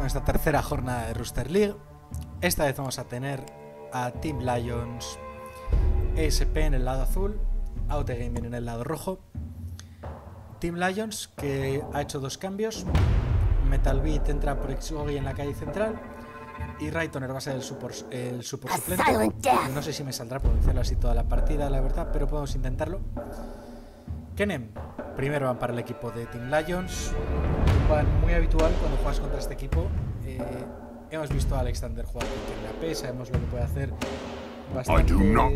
esta tercera jornada de Rooster League. Esta vez vamos a tener a Team Lions ESP en el lado azul, AOT Gaming en el lado rojo. Team Lions, que ha hecho dos cambios. Metal Beat entra por Xogi en la calle central y Raitoner va a ser el support suplente. No sé si me saldrá pronunciarlo así toda la partida, la verdad, pero podemos intentarlo. Kenem primero van para el equipo de Team Lions, un plan muy habitual cuando juegas contra este equipo. Hemos visto a Alexander jugar con la AP, sabemos lo que puede hacer. Bastante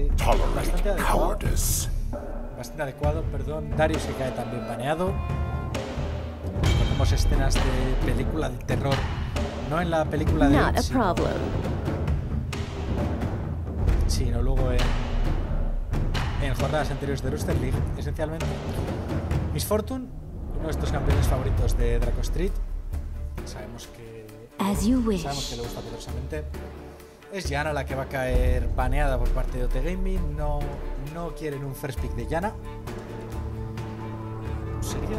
adecuado, perdón. Darius se cae también baneado. Tenemos escenas de película de terror, no en la película de Not a problem. sino luego en jornadas anteriores de Rooster League, esencialmente. Miss Fortune, uno de estos campeones favoritos de Draco Street, sabemos que le gusta poderosamente. Es Yana la que va a caer baneada por parte de OT Gaming. No quieren un first pick de Yana. Sería...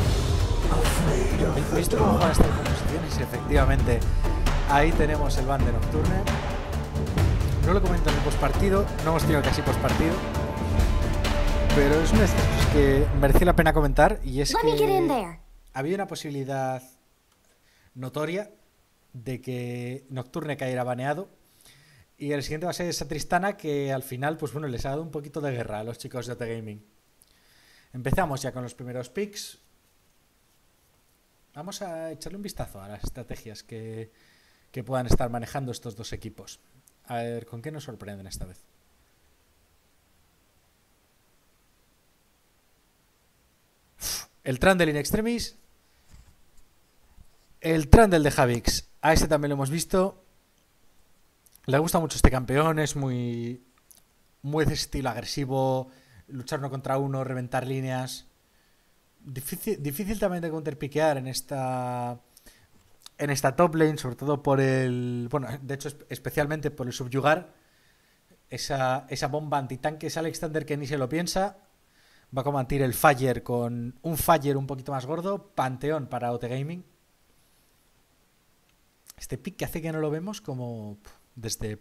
¿Visto cómo juegan estas composiciones? Efectivamente, ahí tenemos el ban de Nocturne. No lo comento en el postpartido, no hemos tenido casi postpartido, pero es una de estas cosas que merecía la pena comentar, y es que había una posibilidad notoria de que Nocturne cayera baneado, y el siguiente va a ser esa Tristana, que al final, pues bueno, les ha dado un poquito de guerra a los chicos de OT Gaming. Empezamos ya con los primeros picks. Vamos a echarle un vistazo a las estrategias que puedan estar manejando estos dos equipos. A ver, ¿con qué nos sorprenden esta vez? El Trundle in Extremis. El Trundle de Javix. A este también lo hemos visto. Le gusta mucho este campeón. Es muy de estilo agresivo. Luchar uno contra uno, reventar líneas. Difícil también de counterpiquear en esta top lane, sobre todo por el... Bueno, de hecho, especialmente por el subyugar. Esa bomba antitanque, ese Alexander que ni se lo piensa. Va a combatir el Fire con un Fire un poquito más gordo. Panteón para OT Gaming. Este pick que hace que no lo vemos como desde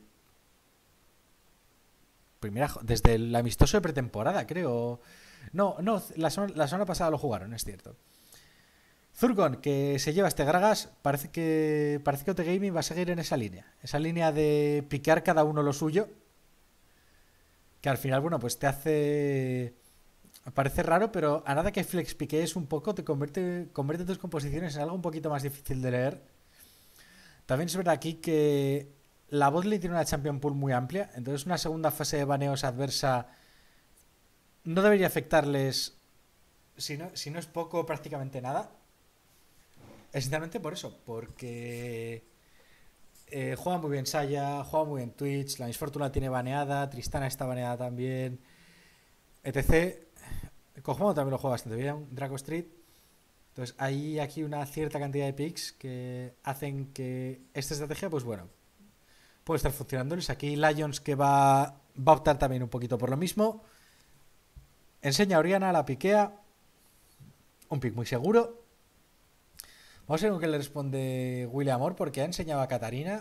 el amistoso de pretemporada, creo. No, la semana pasada lo jugaron, es cierto. Zurgon, que se lleva este Gragas. Parece que OT Gaming va a seguir en esa línea de piquear cada uno lo suyo, que al final, bueno, pues te hace... Parece raro, pero a nada que flex piquees un poco, te convierte tus composiciones en algo un poquito más difícil de leer. También es verdad aquí que la botlane tiene una champion pool muy amplia, entonces una segunda fase de baneos adversa no debería afectarles, si no es poco, prácticamente nada. Esencialmente por eso, porque juega muy bien Saya, juega muy bien Twitch, la Miss Fortuna tiene baneada, Tristana está baneada también, etc. Kojimono también lo juega bastante bien, Draco Street. Entonces hay aquí una cierta cantidad de picks que hacen que esta estrategia, pues bueno, puede estar funcionándoles. Aquí Lions, que va a optar también un poquito por lo mismo. Enseña a Oriana, la piquea. Un pick muy seguro. Vamos a ver con qué le responde William Amor, porque ha enseñado a Katarina.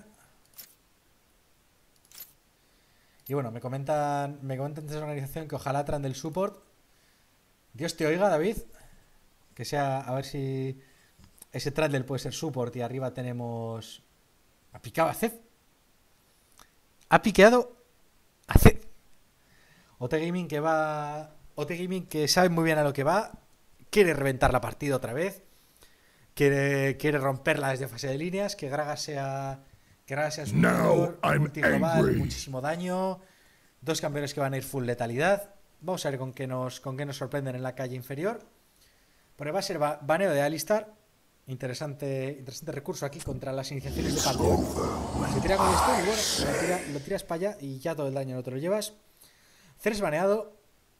Y bueno, me comentan desde la organización que ojalá traen del support. Dios te oiga, David. Que sea, a ver si ese Trundle puede ser support y arriba tenemos... Ha picado a Zed. Ha piqueado a Zed. OT Gaming que sabe muy bien a lo que va. Quiere reventar la partida otra vez. Quiere romperla desde fase de líneas. Que Gragas sea superior, multiglobal, muchísimo daño. Dos campeones que van a ir full letalidad. Vamos a ver con qué nos sorprenden en la calle inferior. Porque va a ser baneo de Alistar. Interesante recurso aquí contra las iniciaciones de Panteón. Se tira con esto y bueno, lo tiras para allá y ya todo el daño no te lo llevas. Ceres baneado.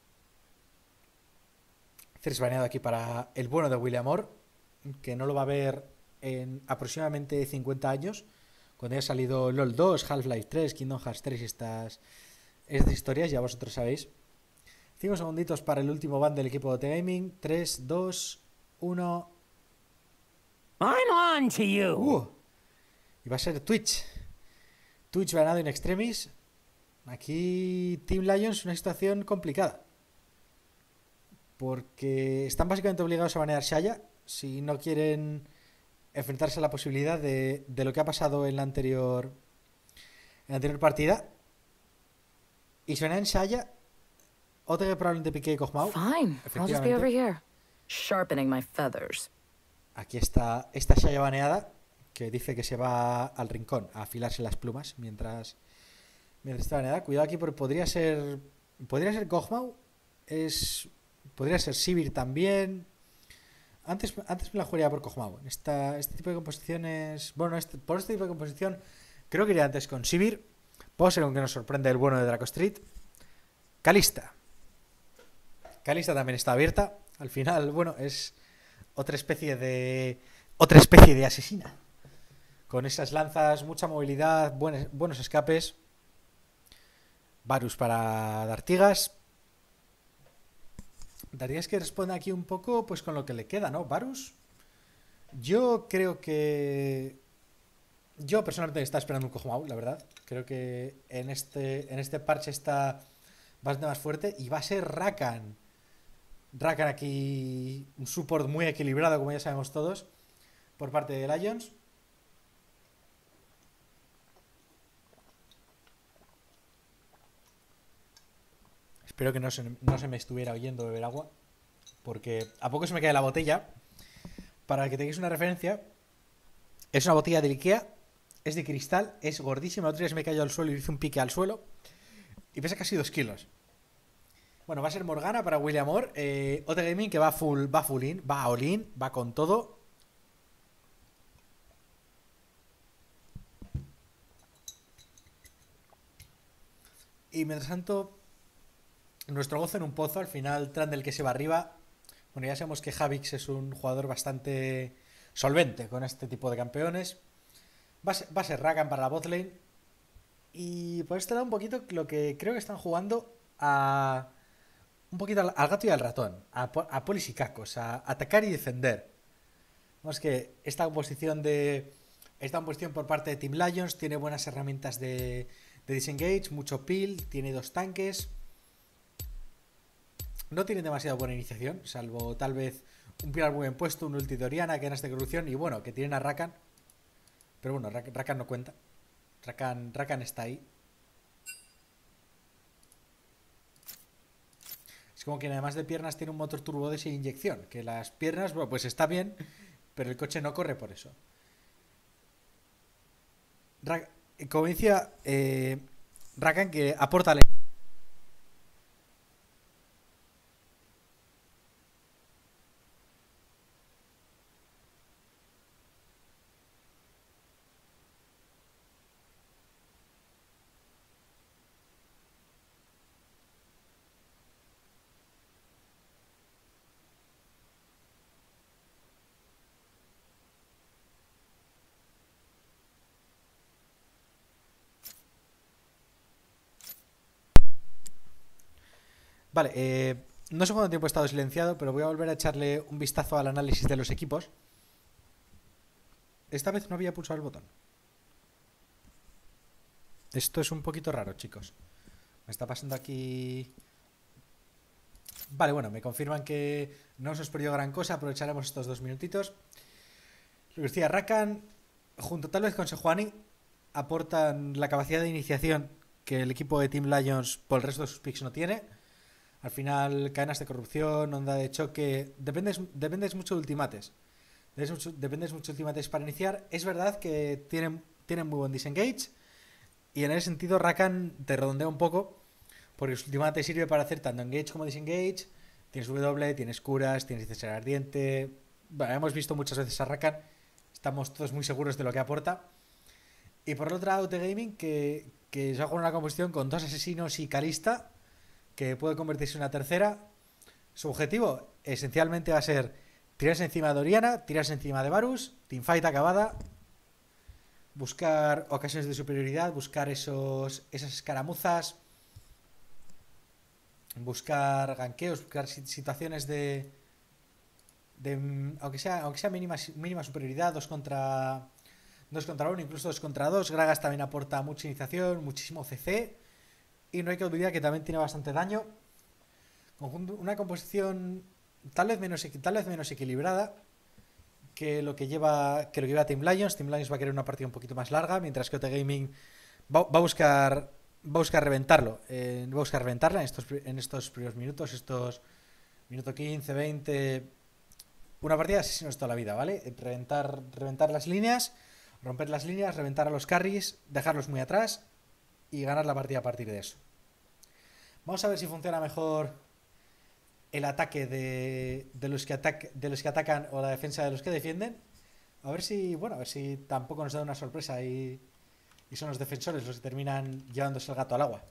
Ceres baneado aquí para el bueno de William Amor, que no lo va a ver en aproximadamente 50 años, cuando haya salido LoL 2, Half-Life 3, Kingdom Hearts 3 y estas historias, ya vosotros sabéis. 5 segunditos para el último ban del equipo de OT Gaming. 3, 2, 1. I'm on to you. Y va a ser Twitch. Twitch ganado in extremis. Aquí Team Lions una situación complicada. Porque están básicamente obligados a banear Shaya si no quieren enfrentarse a la posibilidad de lo que ha pasado en la anterior partida. Y si banean Shaya, OTG probablemente pique Kog'Maw. Fine, I'll just be over here, sharpening my feathers. Aquí está esta Shaya baneada que dice que se va al rincón a afilarse las plumas mientras está baneada. Cuidado aquí porque podría ser Kog'Maw, podría ser Sivir también. Antes me la jugaría por Kog'Maw. Este tipo de composiciones, bueno, por este tipo de composición creo que iría antes con Sivir. Puede ser aunque nos sorprenda el bueno de Draco Street. Kalista también está abierta. Al final, bueno, es otra especie de asesina. Con esas lanzas, mucha movilidad, buenos escapes. Varus para Dartigas. Dartigas que responde aquí un poco pues con lo que le queda, ¿no? Varus. Yo creo que... Yo personalmente estaba esperando un Kog'Maw, la verdad. Creo que en este parche está bastante más fuerte. Y va a ser Rakan. Rakan aquí, un support muy equilibrado, como ya sabemos todos, por parte de Lions. Espero que no se me estuviera oyendo beber agua, porque a poco se me cae la botella. Para que tengáis una referencia, es una botella de Ikea, es de cristal, es gordísima. El otro día se me cayó al suelo y hice un pique al suelo y pesa casi 2 kilos. Bueno, va a ser Morgana para William Orr. OT Gaming que va full in, va all in, va con todo. Y mientras tanto, nuestro gozo en un pozo. Al final, Trundle que se va arriba. Bueno, ya sabemos que Javix es un jugador bastante solvente con este tipo de campeones. Va a ser Rakan para la botlane. Y por este lado un poquito lo que creo que están jugando un poquito al gato y al ratón, a polis y cacos, a atacar y defender. Vamos que esta composición por parte de Team Lions tiene buenas herramientas de disengage, mucho peel, tiene 2 tanques. No tienen demasiado buena iniciación, salvo tal vez un pilar muy bien puesto, un ulti de Oriana, ganas de corrupción y bueno, que tienen a Rakan. Pero bueno, Rakan no cuenta. Rakan está ahí. Es como que además de piernas tiene un motor turbo de sin inyección. Que las piernas, bueno, pues está bien, pero el coche no corre por eso. Como decía, Rakan que aporta la... Vale, no sé cuánto tiempo he estado silenciado, pero voy a volver a echarle un vistazo al análisis de los equipos. Esta vez no había pulsado el botón. Esto es un poquito raro, chicos. Me está pasando aquí... Vale, bueno, me confirman que no os perdido gran cosa. Aprovecharemos estos 2 minutitos. Lo que decía, Rakan, junto tal vez con Sejuani, aportan la capacidad de iniciación que el equipo de Team Lions por el resto de sus picks no tiene. Al final, cadenas de corrupción, onda de choque... Dependes mucho de ultimates. Dependes mucho de ultimates para iniciar. Es verdad que tienen muy buen disengage. Y en ese sentido, Rakan te redondea un poco. Porque su ultimate sirve para hacer tanto engage como disengage. Tienes W, tienes curas, tienes necesidad ardiente. Bueno, hemos visto muchas veces a Rakan. Estamos todos muy seguros de lo que aporta. Y por el otro lado, The Gaming, que se va a jugar una composición con 2 asesinos y Kalista, que puede convertirse en una tercera. Su objetivo esencialmente va a ser tirarse encima de Oriana, tirarse encima de Varus, teamfight acabada, buscar ocasiones de superioridad, buscar esas escaramuzas, buscar ganqueos, buscar situaciones de aunque sea mínima superioridad, 2 contra 1, incluso 2 contra 2. Gragas también aporta mucha iniciación, muchísimo CC. Y no hay que olvidar que también tiene bastante daño. Una composición tal vez menos equilibrada que lo que lleva Team Lions. Team Lions va a querer una partida un poquito más larga, mientras que OT Gaming va a buscar reventarlo. Va a buscar reventarla en estos primeros minutos, estos minuto 15, 20. Una partida así se nos toda la vida, ¿vale? Reventar las líneas, romper las líneas, reventar a los carries, dejarlos muy atrás y ganar la partida a partir de eso. Vamos a ver si funciona mejor el ataque de los que atacan o la defensa de los que defienden. A ver si tampoco nos da una sorpresa y son los defensores los que terminan llevándose el gato al agua.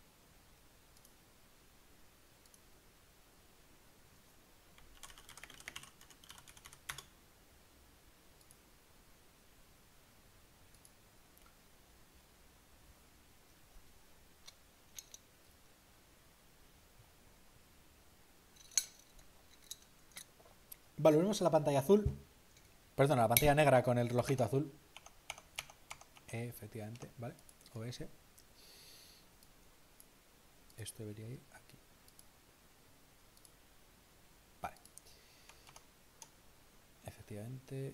Vale, volvemos a la pantalla azul. Perdón, a la pantalla negra con el relojito azul. Efectivamente, vale. OS. Esto debería ir aquí. Vale. Efectivamente.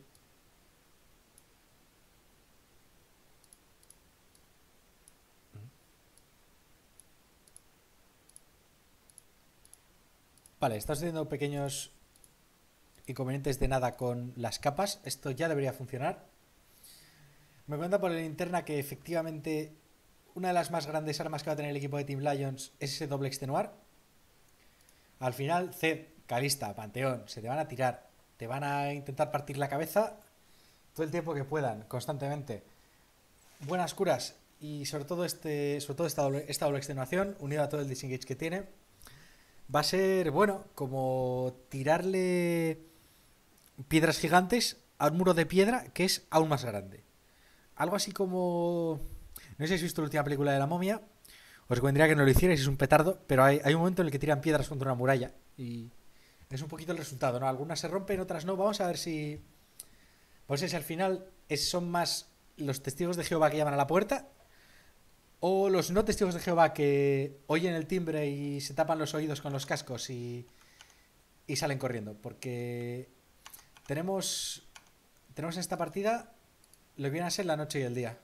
Vale, estás teniendo pequeños inconvenientes de nada con las capas. Esto ya debería funcionar. Me cuenta por la linterna que efectivamente una de las más grandes armas que va a tener el equipo de Team Lions es ese doble extenuar. Al final, Zed, Kalista, Panteón, se te van a tirar, te van a intentar partir la cabeza todo el tiempo que puedan, constantemente. Buenas curas y sobre todo esta doble extenuación, unido a todo el disengage que tiene, va a ser, bueno, como tirarle piedras gigantes a un muro de piedra que es aún más grande. Algo así como... No sé si habéis visto la última película de la momia. Os recomendaría que no lo hicierais, es un petardo. Pero hay un momento en el que tiran piedras contra una muralla. Y es un poquito el resultado, ¿no? Algunas se rompen, otras no. Vamos a ver si... Pues si al final son más los testigos de Jehová que llaman a la puerta, o los no testigos de Jehová que oyen el timbre y se tapan los oídos con los cascos y salen corriendo. Porque tenemos en esta partida lo que viene a ser la noche y el día.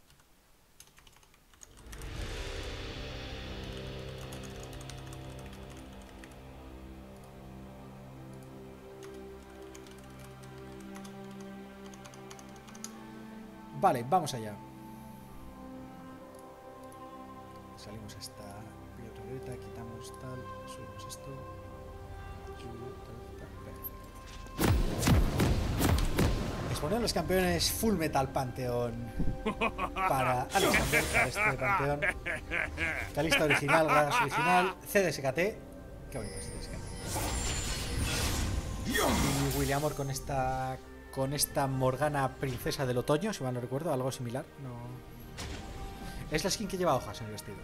Vale, vamos allá. Salimos esta biblioteca, quitamos tal, subimos esto. Exponer los campeones Full Metal Panteón para este Panteón. Kalista original, Gragas original, CDSKT. Qué bonito es CDSKT. Y Williamor con esta Morgana princesa del otoño, si mal no recuerdo, algo similar. No. Es la skin que lleva hojas en el vestido.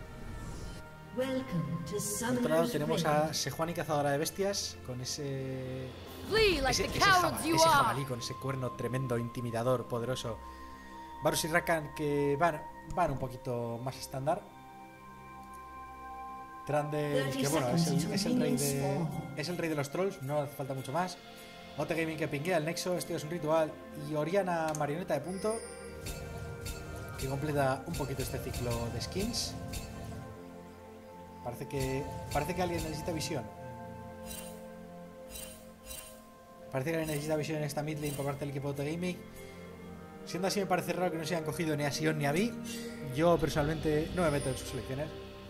Por otro lado tenemos a Sejuani cazadora de bestias con ese jabalí con ese cuerno tremendo, intimidador, poderoso. Varus y Rakan que van un poquito más estándar. Trundle, que bueno, es el rey de los trolls, no hace falta mucho más. OT Gaming que pinguea el Nexo, este es un ritual. Y Oriana, marioneta de punto, que completa un poquito este ciclo de skins. Parece que alguien necesita visión. Parece que alguien necesita visión en esta mid lane por parte del equipo de OT Gaming. Siendo así, me parece raro que no se hayan cogido ni a Sion ni a Vi. Yo personalmente no me meto en sus selecciones.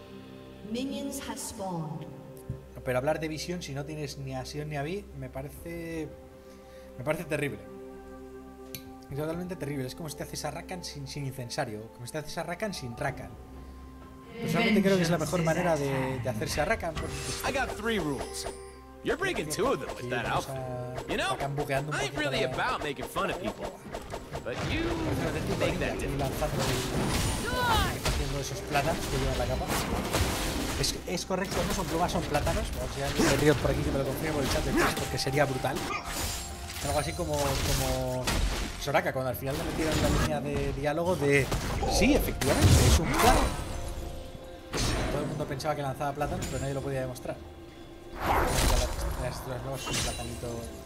Pero hablar de visión si no tienes ni a Sion ni a Vi me parece terrible. Es totalmente terrible. Es como si te haces a Rakan sin incensario, como si te haces a Rakan sin Rakan. Personalmente creo que es la mejor manera de hacerse a Rakan. I got 3 rules. You're breaking 2 of them with that outfit. You know, I ain't really about making fun of people, but you make that difference. Haciendo esos plátanos que llevan la capa. Es correcto, no son plumas, son plátanos. O sea, hay ríos por aquí que me lo confirmo por el chat de Twitch, porque sería brutal. Algo así como Soraka, cuando al final le metieron la línea de diálogo de sí, efectivamente, es un plátano. Todo el mundo pensaba que lanzaba plátanos, pero nadie lo podía demostrar. Las estrellas nuevas son un platanito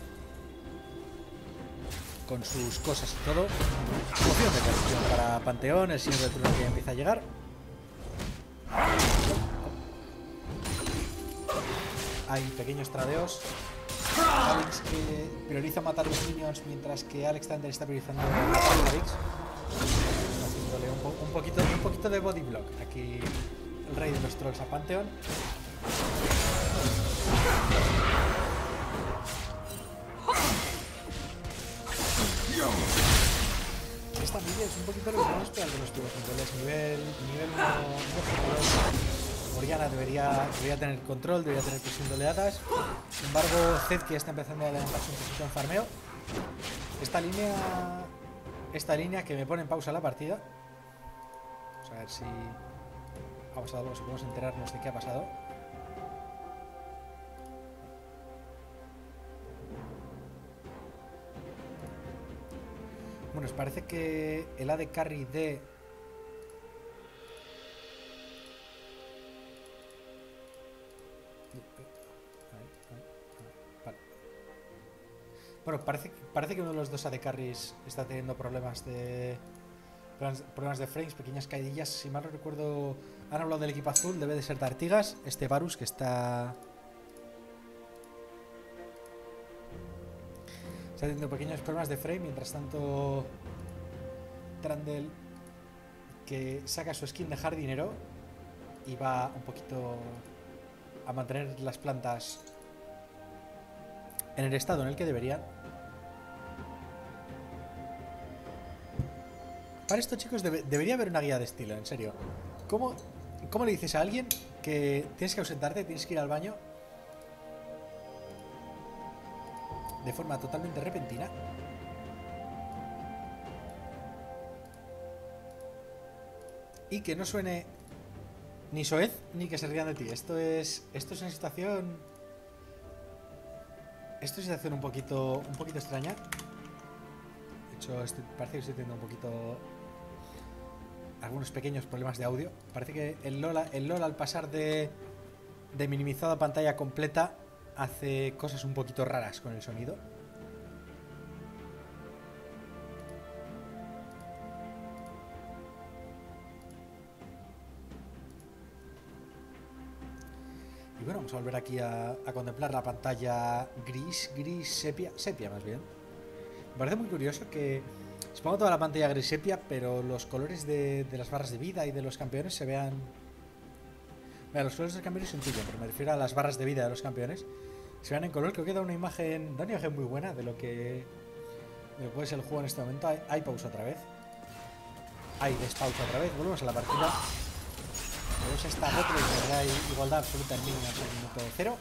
con sus cosas y todo. Opción de corrección para Panteón, el señor de turno que empieza a llegar. Hay pequeños tradeos. Alex que prioriza matar los minions, mientras que Alex Thunder está priorizando matar a Alex. Haciéndole un poquito de body block. Aquí el rey de los trolls a Pantheon. Esta media es un poquito lo que vamos a esperar de los nuevos niveles. Nivel 1, Morgana debería tener control, debería tener presión de oleadas. Sin embargo, Zed, que está empezando a levantarse un poquito en farmeo. Esta línea que me pone en pausa la partida. Vamos a ver si ha pasado algo, si podemos enterarnos de qué ha pasado. Bueno, os parece que el AD Carry de... Bueno, parece que uno de los dos AD Carries está teniendo problemas de frames, pequeñas caidillas. Si mal no recuerdo, han hablado del equipo azul, debe de ser de Artigas, este Varus que está teniendo pequeños problemas de frame. Mientras tanto, Trundle, que saca su skin de jardinero y va un poquito a mantener las plantas en el estado en el que deberían. Para esto, chicos, debería haber una guía de estilo, en serio. ¿Cómo le dices a alguien que tienes que ausentarte, tienes que ir al baño de forma totalmente repentina? Y que no suene ni soez ni que se rían de ti. Esto es una situación... Esto es una situación un poquito extraña. De hecho, parece que estoy teniendo un poquito... algunos pequeños problemas de audio. Parece que el LOL al pasar de minimizado a pantalla completa hace cosas un poquito raras con el sonido. Y bueno, vamos a volver aquí a contemplar la pantalla gris, sepia más bien. Me parece muy curioso que se ponga toda la pantalla gris sepia, pero los colores de las barras de vida y de los campeones se vean... Mira, los colores de los campeones se intuyen, pero me refiero a las barras de vida de los campeones. Se vean en color, creo que da una imagen muy buena de lo que puede ser el juego en este momento. Hay pausa otra vez. Hay despausa otra vez. Volvemos a la partida. Volvemos a esta retro y da igualdad absoluta en minions al minuto 0.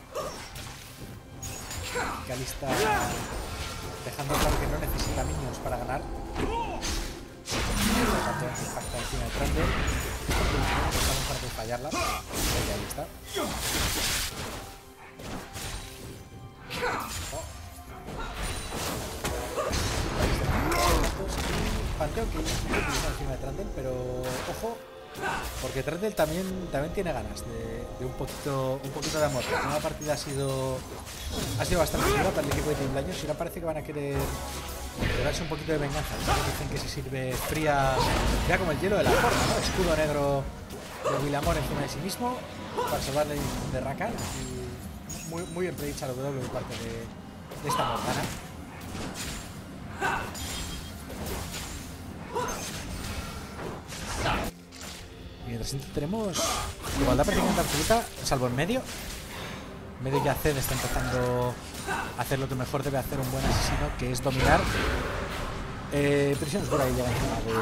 Kalista dejando claro que no necesita minions para ganar. Impacta encima de Trundle. Estamos para fallarla. Ahí está. Panteón que utiliza encima de Trundle, pero ojo, porque Trundle también tiene ganas de un poquito de amor. La primera partida ha sido bastante dura para el equipo de Team Blinders y ahora parece que van a querer darse un poquito de venganza. Dicen que se sirve fría como el hielo de la forma, ¿no? Escudo negro de Willamor encima de sí mismo para salvar de Rakan. Y muy bien predicha la W por parte de esta Morgana. Mientras tanto tenemos igualdad prácticamente absoluta, salvo en medio. En medio ya Zed está empezando a hacer lo que mejor debe hacer un buen asesino, que es dominar. Prisiones por ahí llega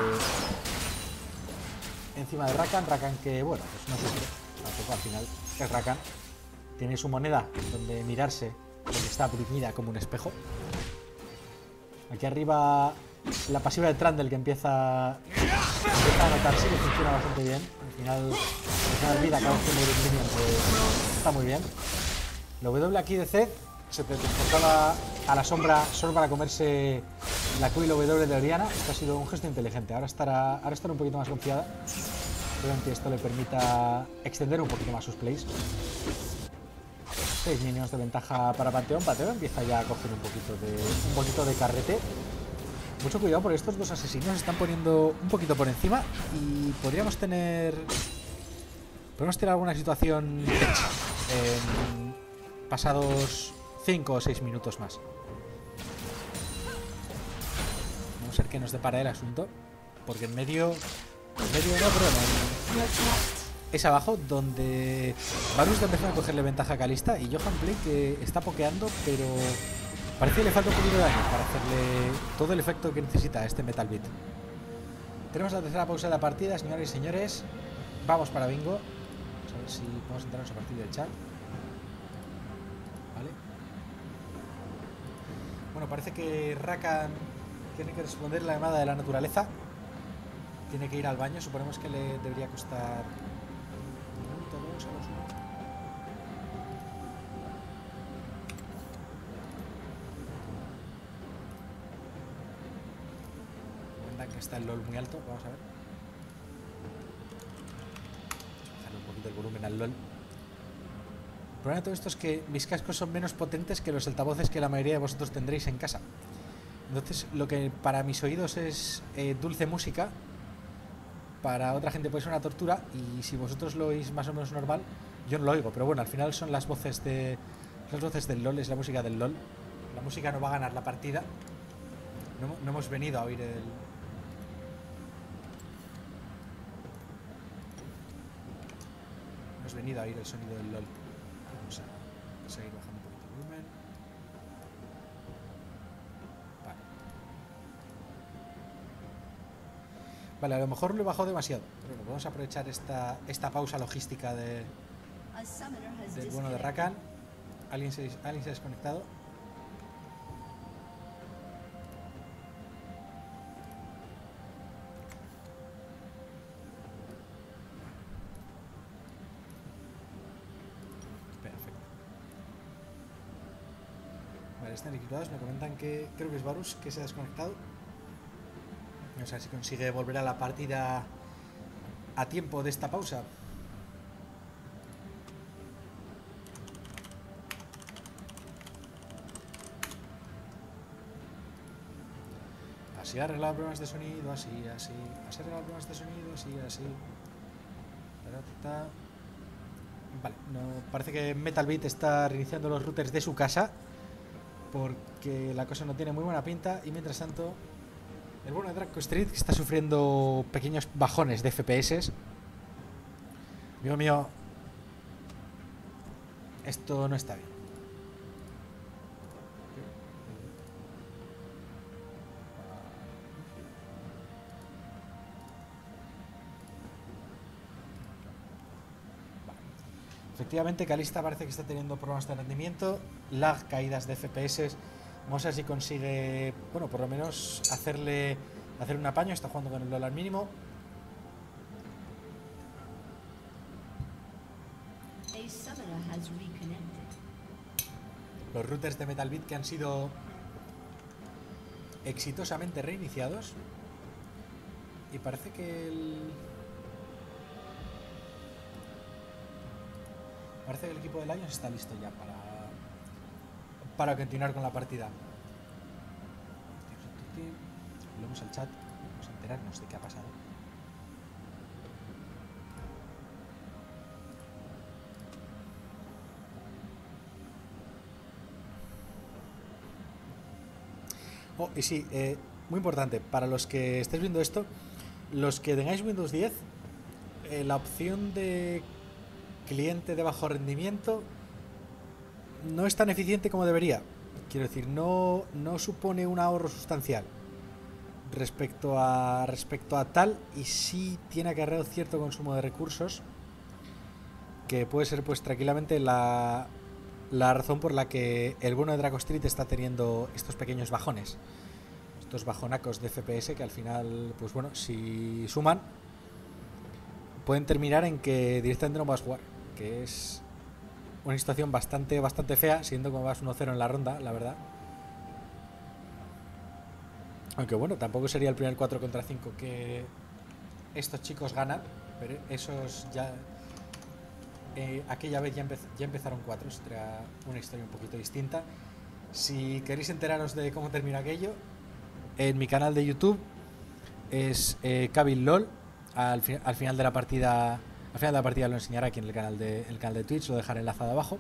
encima de Rakan. Rakan que, bueno, pues no sufre tampoco al final. Es Rakan. Tiene su moneda donde mirarse, donde está bruñida como un espejo. Aquí arriba la pasiva de Trundle que empieza a notarse, que funciona bastante bien. Al final vida cada vez que muere un minion, pues está muy bien. La W aquí de Zed se transportaba a la sombra solo para comerse la Q y la W de Oriana. Esto ha sido un gesto inteligente. Ahora estará un poquito más confiada. Probablemente esto le permita extender un poquito más sus plays. 6 minions de ventaja para Panteón. Panteón empieza ya a coger un poquito de carrete. Mucho cuidado porque estos dos asesinos se están poniendo un poquito por encima y podríamos tener alguna situación hecha en pasados 5 o 6 minutos más. Vamos a ver qué nos depara el asunto, porque en medio no, perdón, es abajo donde Varus está empezando a cogerle ventaja a Kalista y Johan Blake que está pokeando, pero parece que le falta un poquito de daño para hacerle todo el efecto que necesita a este Metal Beat. Tenemos la tercera pausa de la partida, señores y señores. Vamos para bingo. Vamos a ver si podemos entrarnos a partir del chat. Vale. Bueno, parece que Rakan tiene que responder la llamada de la naturaleza. Tiene que ir al baño. Suponemos que le debería costar un minuto, 2 a 2, 1. Que está el LOL muy alto. Vamos a ver. Bajarle un poquito el volumen al LOL. El problema de todo esto es que mis cascos son menos potentes que los altavoces que la mayoría de vosotros tendréis en casa. Entonces, lo que para mis oídos es dulce música, para otra gente puede ser una tortura, y si vosotros lo oís más o menos normal, yo no lo oigo. Pero bueno, al final son las voces del LOL, es la música del LOL. La música no va a ganar la partida. No hemos venido a oír el... Hemos venido a oír el sonido del LOL. Vamos a seguir bajando un poquito el volumen. Vale, a lo mejor lo he bajado demasiado. Pero bueno, vamos a aprovechar esta pausa logística del bueno de Rakan. Alguien se ha desconectado. Están equipados, me comentan que creo que es Varus que se ha desconectado. Vamos a ver si consigue volver a la partida a tiempo de esta pausa. Así arreglar problemas de sonido, así. Así arreglar problemas de sonido, así. Vale, no, parece que Metal Beat está reiniciando los routers de su casa, porque la cosa no tiene muy buena pinta. Y mientras tanto, el bueno de Draco Street, que está sufriendo pequeños bajones de FPS. Amigo mío, esto no está bien. Efectivamente, Kalista parece que está teniendo problemas de rendimiento, lag, caídas de FPS. Vamos a ver si consigue, bueno, por lo menos hacer un apaño. Está jugando con el LOL al mínimo. Los routers de Metal Beat que han sido exitosamente reiniciados. Y parece que el equipo de Lions está listo ya para continuar con la partida. Volvemos al chat, vamos a enterarnos de qué ha pasado. Oh, y sí, muy importante, para los que estéis viendo esto, los que tengáis Windows 10, la opción de cliente de bajo rendimiento no es tan eficiente como debería. Quiero decir, no supone un ahorro sustancial respecto a tal, y sí tiene acarreado cierto consumo de recursos, que puede ser pues tranquilamente la razón por la que el bueno de Draco Street está teniendo estos pequeños bajones, estos bajonacos de FPS que al final, pues bueno, si suman, pueden terminar en que directamente no vas a jugar, que es una situación bastante fea, siendo como vas 1-0 en la ronda, la verdad. Aunque bueno, tampoco sería el primer 4 contra 5 que estos chicos ganan, pero esos ya... aquella vez ya empezaron 4, será una historia un poquito distinta. Si queréis enteraros de cómo termina aquello, en mi canal de YouTube es Kabil LOL. Al final de la partida lo enseñaré aquí en el canal de Twitch, lo dejaré enlazado abajo.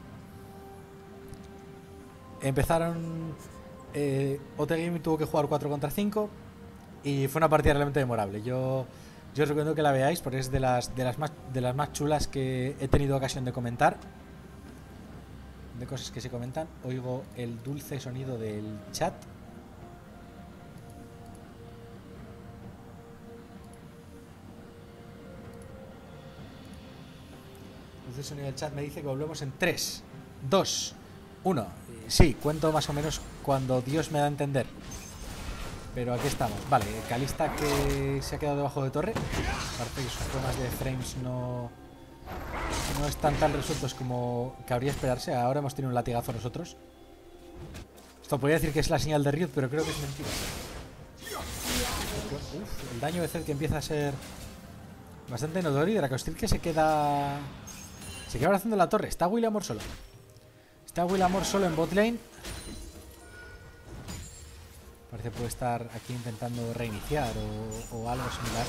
Empezaron OT Gaming tuvo que jugar 4 contra 5 y fue una partida realmente memorable. Yo os recomiendo que la veáis porque es de las más chulas que he tenido ocasión de comentar, de cosas que se comentan. Oigo el dulce sonido del chat. El dulce sonido del chat me dice que volvemos en 3, 2, 1. Sí, cuento más o menos cuando Dios me da a entender. Pero aquí estamos. Vale, Kalista que se ha quedado debajo de torre. Parece que sus problemas de frames no están tan resueltos como cabría esperarse. Ahora hemos tenido un latigazo nosotros. Esto podría decir que es la señal de Riot, pero creo que es mentira. Uf, el daño de Zed que empieza a ser bastante notorio. Y Dracosteel que se queda abrazando la torre. Está Will Amor solo. Está Will Amor solo en bot lane. Parece que puede estar aquí intentando reiniciar o algo similar.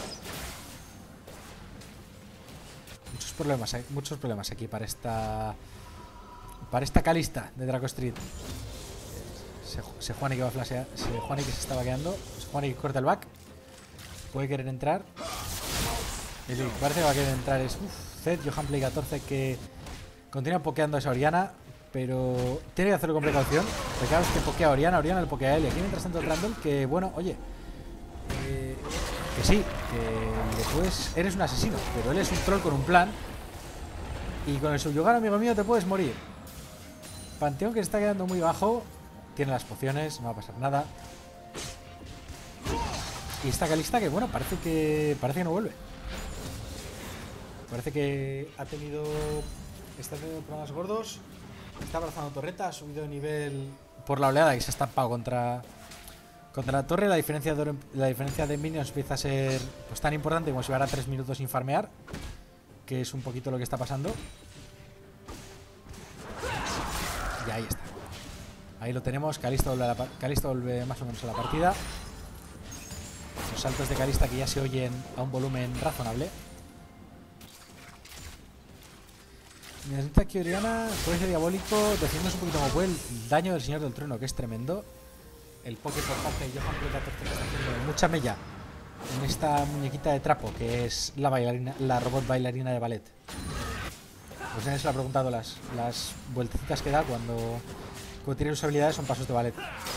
Muchos problemas aquí para esta Kalista de Dracosteel. Sejuani que va a flashear. Sejuani que se está vaqueando. Sejuani que corta el back. Puede querer entrar. Y parece que va a querer entrar. Es Zed, Johan Play 14 que continúa pokeando a esa Oriana. Pero tiene que hacerlo con precaución. Porque claro, es que pokea a Oriana le pokea a él. Y aquí mientras tanto el Randall, que bueno, oye, que sí, que después eres un asesino, pero él es un troll con un plan. Y con el subyugar, amigo mío, te puedes morir. Panteón que se está quedando muy bajo. Tiene las pociones, no va a pasar nada. Y esta Kalista que bueno, parece que no vuelve. Parece que está teniendo problemas gordos. Está abrazando torreta, ha subido de nivel por la oleada y se ha estampado contra la torre. La diferencia de minions empieza a ser pues tan importante como si llevara 3 minutos sin farmear, que es un poquito lo que está pasando. Y ahí está. Ahí lo tenemos. Kalista vuelve más o menos a la partida. Los saltos de Kalista que ya se oyen a un volumen razonable. Necesita que Oriana puede ser diabólico, defendiéndose un poquito como puede el daño del Señor del Trueno, que es tremendo. El poke por parte de Johan Play 14 que está haciendo mucha mella en esta muñequita de trapo, que es la robot bailarina de ballet. Pues nadie se lo ha preguntado, las vueltecitas que da cuando tiene sus habilidades son pasos de ballet.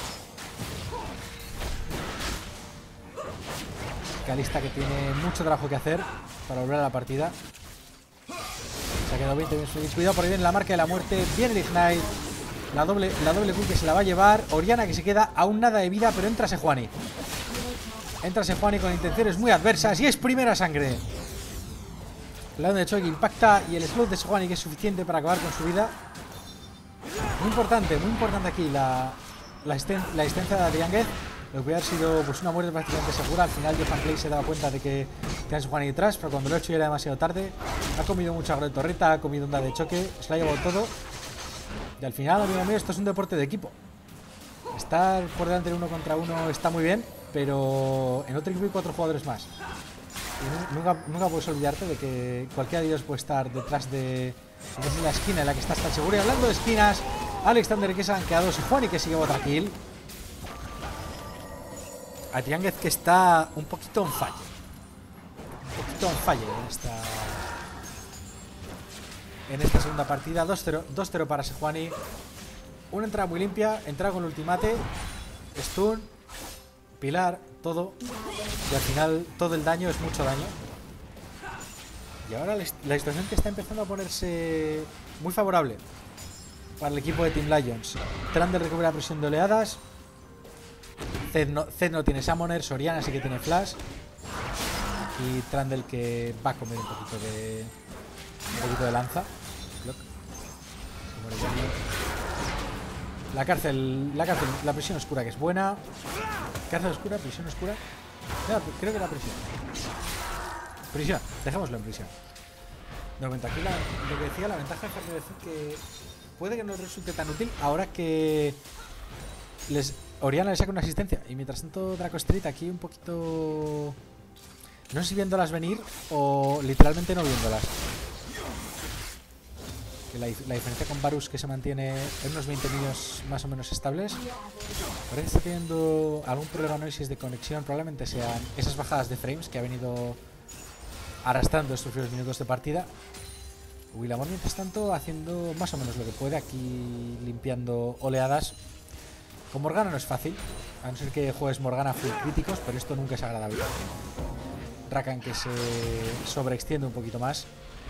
Kalista que tiene mucho trabajo que hacer para volver a la partida. Se ha quedado 20 minutos. Cuidado, por ahí viene la marca de la muerte. Viene el Ignite. La doble Q que se la va a llevar. Oriana que se queda a un nada de vida, pero entra Sejuani. Entra Sejuani con intenciones muy adversas y es primera sangre. El lado de choque impacta y el slot de Sejuani que es suficiente para acabar con su vida. Muy importante aquí la existencia de Adrián. Lo que puede haber sido pues una muerte prácticamente segura. Al final Johan Play se daba cuenta de que tenía Sejuani detrás, pero cuando lo ha hecho ya era demasiado tarde. Ha comido mucha agro de torreta, ha comido onda de choque, se la ha llevado todo. Y al final, amigo mío, esto es un deporte de equipo. Estar por delante de 1 contra 1 está muy bien, pero en otro equipo hay 4 jugadores más. Y nunca puedes olvidarte de que cualquiera de ellos puede estar detrás de la esquina en la que estás tan seguro. Y hablando de esquinas, Alexander que se han quedado Sejuani que sigue otra kill. A Triánguez que está un poquito on fire. En esta segunda partida. 2-0 para Sejuani. Una entrada muy limpia. Entrada con el ultimate. Stun. Pilar. Todo. Y al final todo el daño es mucho daño. Y ahora la situación que está empezando a ponerse muy favorable para el equipo de Team Lions. Trundle recupera presión de oleadas. Zed no tiene Summoner, Oriana sí que tiene Flash. Y Trundle que va a comer un poquito de lanza. La prisión oscura, que es buena. Cárcel oscura, prisión oscura. No, creo que la prisión. Prisión, dejémoslo en prisión. De momento, aquí lo que decía, la ventaja es decir que puede que no resulte tan útil ahora que Oriana le saca una asistencia. Y mientras tanto, Draco Street aquí un poquito... No sé si viéndolas venir o literalmente no viéndolas. Que la diferencia con Varus, que se mantiene en unos 20 minions más o menos estables, parece que está teniendo algún problema, no sé si es de conexión. Probablemente sean esas bajadas de frames que ha venido arrastrando estos primeros minutos de partida. Willamor, mientras tanto, haciendo más o menos lo que puede aquí, limpiando oleadas. Con Morgana no es fácil, a no ser que juegues Morgana full críticos, pero esto nunca es agradable. Rakan que se sobreextiende un poquito más.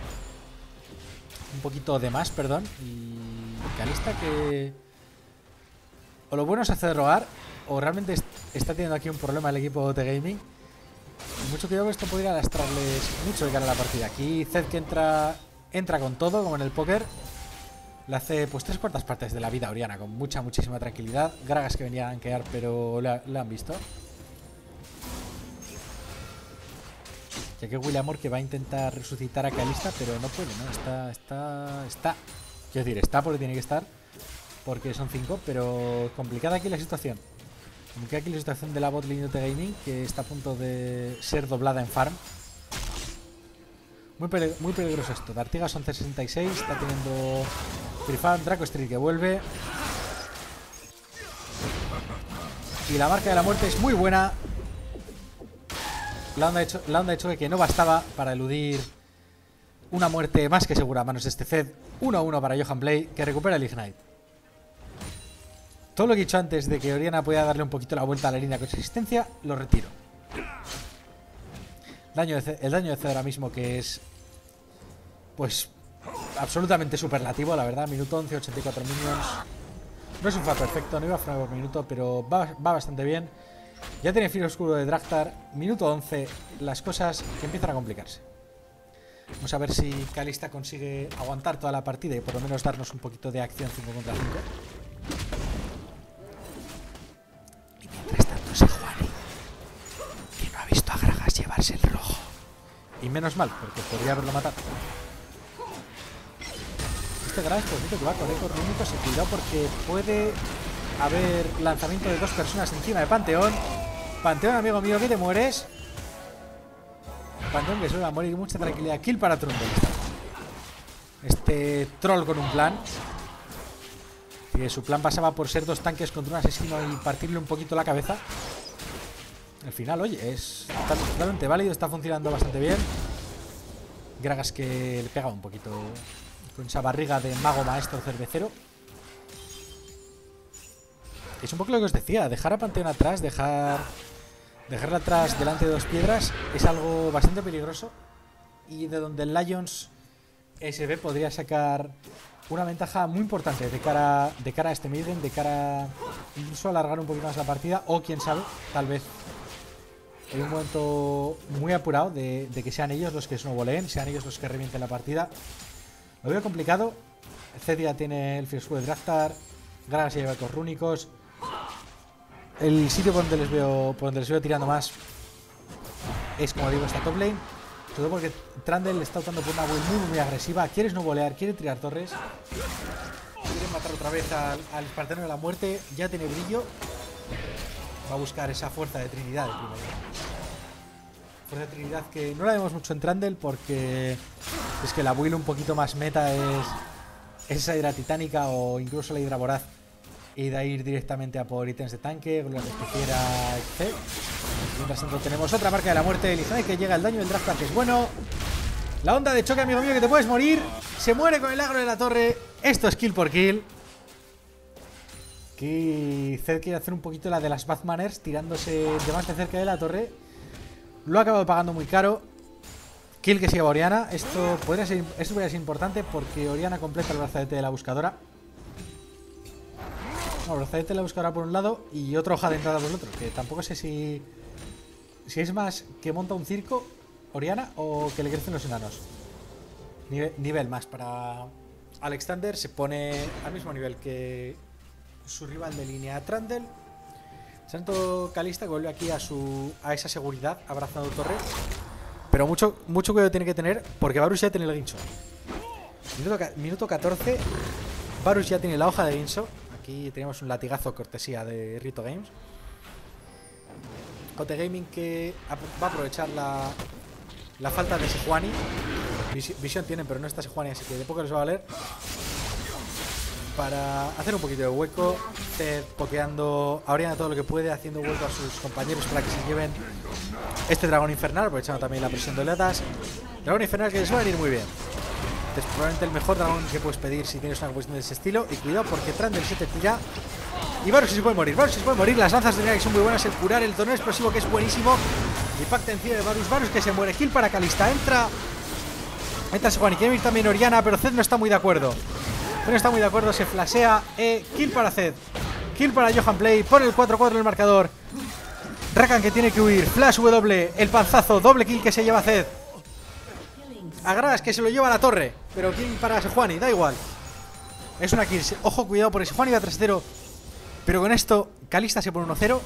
Un poquito de más, perdón. Y Kalista que... O lo bueno es hacer rogar, o realmente está teniendo aquí un problema el equipo de gaming. Y mucho cuidado que esto podría lastrarles mucho de cara a la partida. Aquí Zed que entra con todo, como en el póker. Le hace pues 3/4 partes de la vida a Oriana con muchísima tranquilidad. Gragas que venían a gankear, pero le han visto. Ya que Willamor que va a intentar resucitar a Kalista, pero no puede, ¿no? Está. Quiero decir, está porque tiene que estar, porque son 5, pero complicada aquí la situación. Complicada aquí la situación de la bot lane de gaming, que está a punto de ser doblada en farm. Muy peligroso esto. D'Artigas 1166, está teniendo Free Farm, Draco Street que vuelve. Y la marca de la muerte es muy buena. La onda de choque que no bastaba para eludir una muerte más que segura a manos de este Zed. 1-1 para Johan Play, que recupera el Ignite. Todo lo que he dicho antes de que Oriana podía darle un poquito la vuelta a la línea con existencia, lo retiro. El daño de Zed ahora mismo, que es pues absolutamente superlativo, la verdad. Minuto 11, 84 minions. No es un FA perfecto, no iba a frenar por minuto, pero va bastante bien. Ya tiene filo oscuro de Draktar. Minuto 11, las cosas que empiezan a complicarse. Vamos a ver si Kalista consigue aguantar toda la partida y por lo menos darnos un poquito de acción 5 contra 5. Y mientras tanto se Juani, que no ha visto a Gragas llevarse el rojo. Y menos mal, porque podría haberlo matado. Este Gragas, por cierto, que va con ecos rúnicos, se cuidado porque puede haber lanzamiento de 2 personas encima de Panteón. Panteón, amigo mío, que te mueres. Panteón que se va a morir, mucha tranquilidad. Kill para Trundle. Este troll con un plan. Que su plan pasaba por ser 2 tanques contra un asesino y partirle un poquito la cabeza. Al final, oye, es totalmente válido, está funcionando bastante bien. Gragas que le pega un poquito con esa barriga de mago maestro cervecero. Es un poco lo que os decía, dejar a Panteón atrás, dejarla atrás delante de 2 piedras es algo bastante peligroso y de donde el Lions SB podría sacar una ventaja muy importante de cara a este midgame, de cara incluso a alargar un poquito más la partida o quién sabe, tal vez en un momento muy apurado de que sean ellos los que snowballeen, sean ellos los que revienten la partida. Lo veo complicado. Cedia tiene el Fierce de Draktar, Gragas se lleva ecos rúnicos. El sitio por donde les veo tirando más es, como digo, esta top lane. Sobre todo porque Trundle está optando por una build muy agresiva. Quiere snowballear, quiere tirar torres, quiere matar otra vez al Espartano de la muerte. Ya tiene brillo. Va a buscar esa fuerza de Trinidad primero. Fuerza de Trinidad que no la vemos mucho en Trundle porque es que la build un poquito más meta es esa hidra titánica o incluso la hidra voraz. Y de ahí ir directamente a por ítems de tanque, lo que quiera, etc. Mientras tanto tenemos otra marca de la muerte del Ignite que llega el daño del Draktar, que es bueno. La onda de choque, amigo mío, que te puedes morir. Se muere con el agro de la torre. Esto es kill por kill. Aquí Zed quiere hacer un poquito la de las Bad Manners, tirándose de más de cerca de la torre. Lo ha acabado pagando muy caro. Kill que sigue a Oriana. Esto podría ser importante porque Oriana completa el brazalete de la buscadora. No, brazalete de la buscadora por un lado y otra hoja de entrada por el otro. Que tampoco sé si es más que monta un circo Oriana o que le crecen los enanos. Nivel más para Alexander. Se pone al mismo nivel que su rival de línea, Trundle. Santo Calista que vuelve aquí a esa seguridad, abrazando torre. Pero mucho cuidado tiene que tener, porque Varus ya tiene el Guinso. Minuto 14. Varus ya tiene la hoja de Guinso. Aquí tenemos un latigazo cortesía de Rito Games. OT Gaming que va a aprovechar la falta de Sejuani. Visión tienen, pero no está Sejuani, así que de poco les va a valer. Para hacer un poquito de hueco. Pokeando a Oriana todo lo que puede, haciendo hueco a sus compañeros para que se lleven este dragón infernal, aprovechando también la presión de oleadas. Dragón infernal que les va a venir muy bien. Es probablemente el mejor dragón que puedes pedir si tienes una cuestión de ese estilo. Y cuidado porque Trundle se te tira. Y Varus se puede morir, Las lanzas de Nea que son muy buenas, el curar, el torneo explosivo que es buenísimo. Impacta encima de Varus que se muere. Kill para Calista, entra Sejuani, quiere ir también Oriana, pero Zed no está muy de acuerdo. Se flashea. Kill para Zed. Kill para Johan Play. Pone el 4-4 en el marcador. Rakan que tiene que huir. Flash W. El panzazo. Doble kill que se lleva Zed. Agradas que se lo lleva a la torre. Pero kill para Sejuani. Da igual. Es una kill. Ojo, cuidado porque Sejuani va 3-0. Pero con esto Calista se pone 1-0.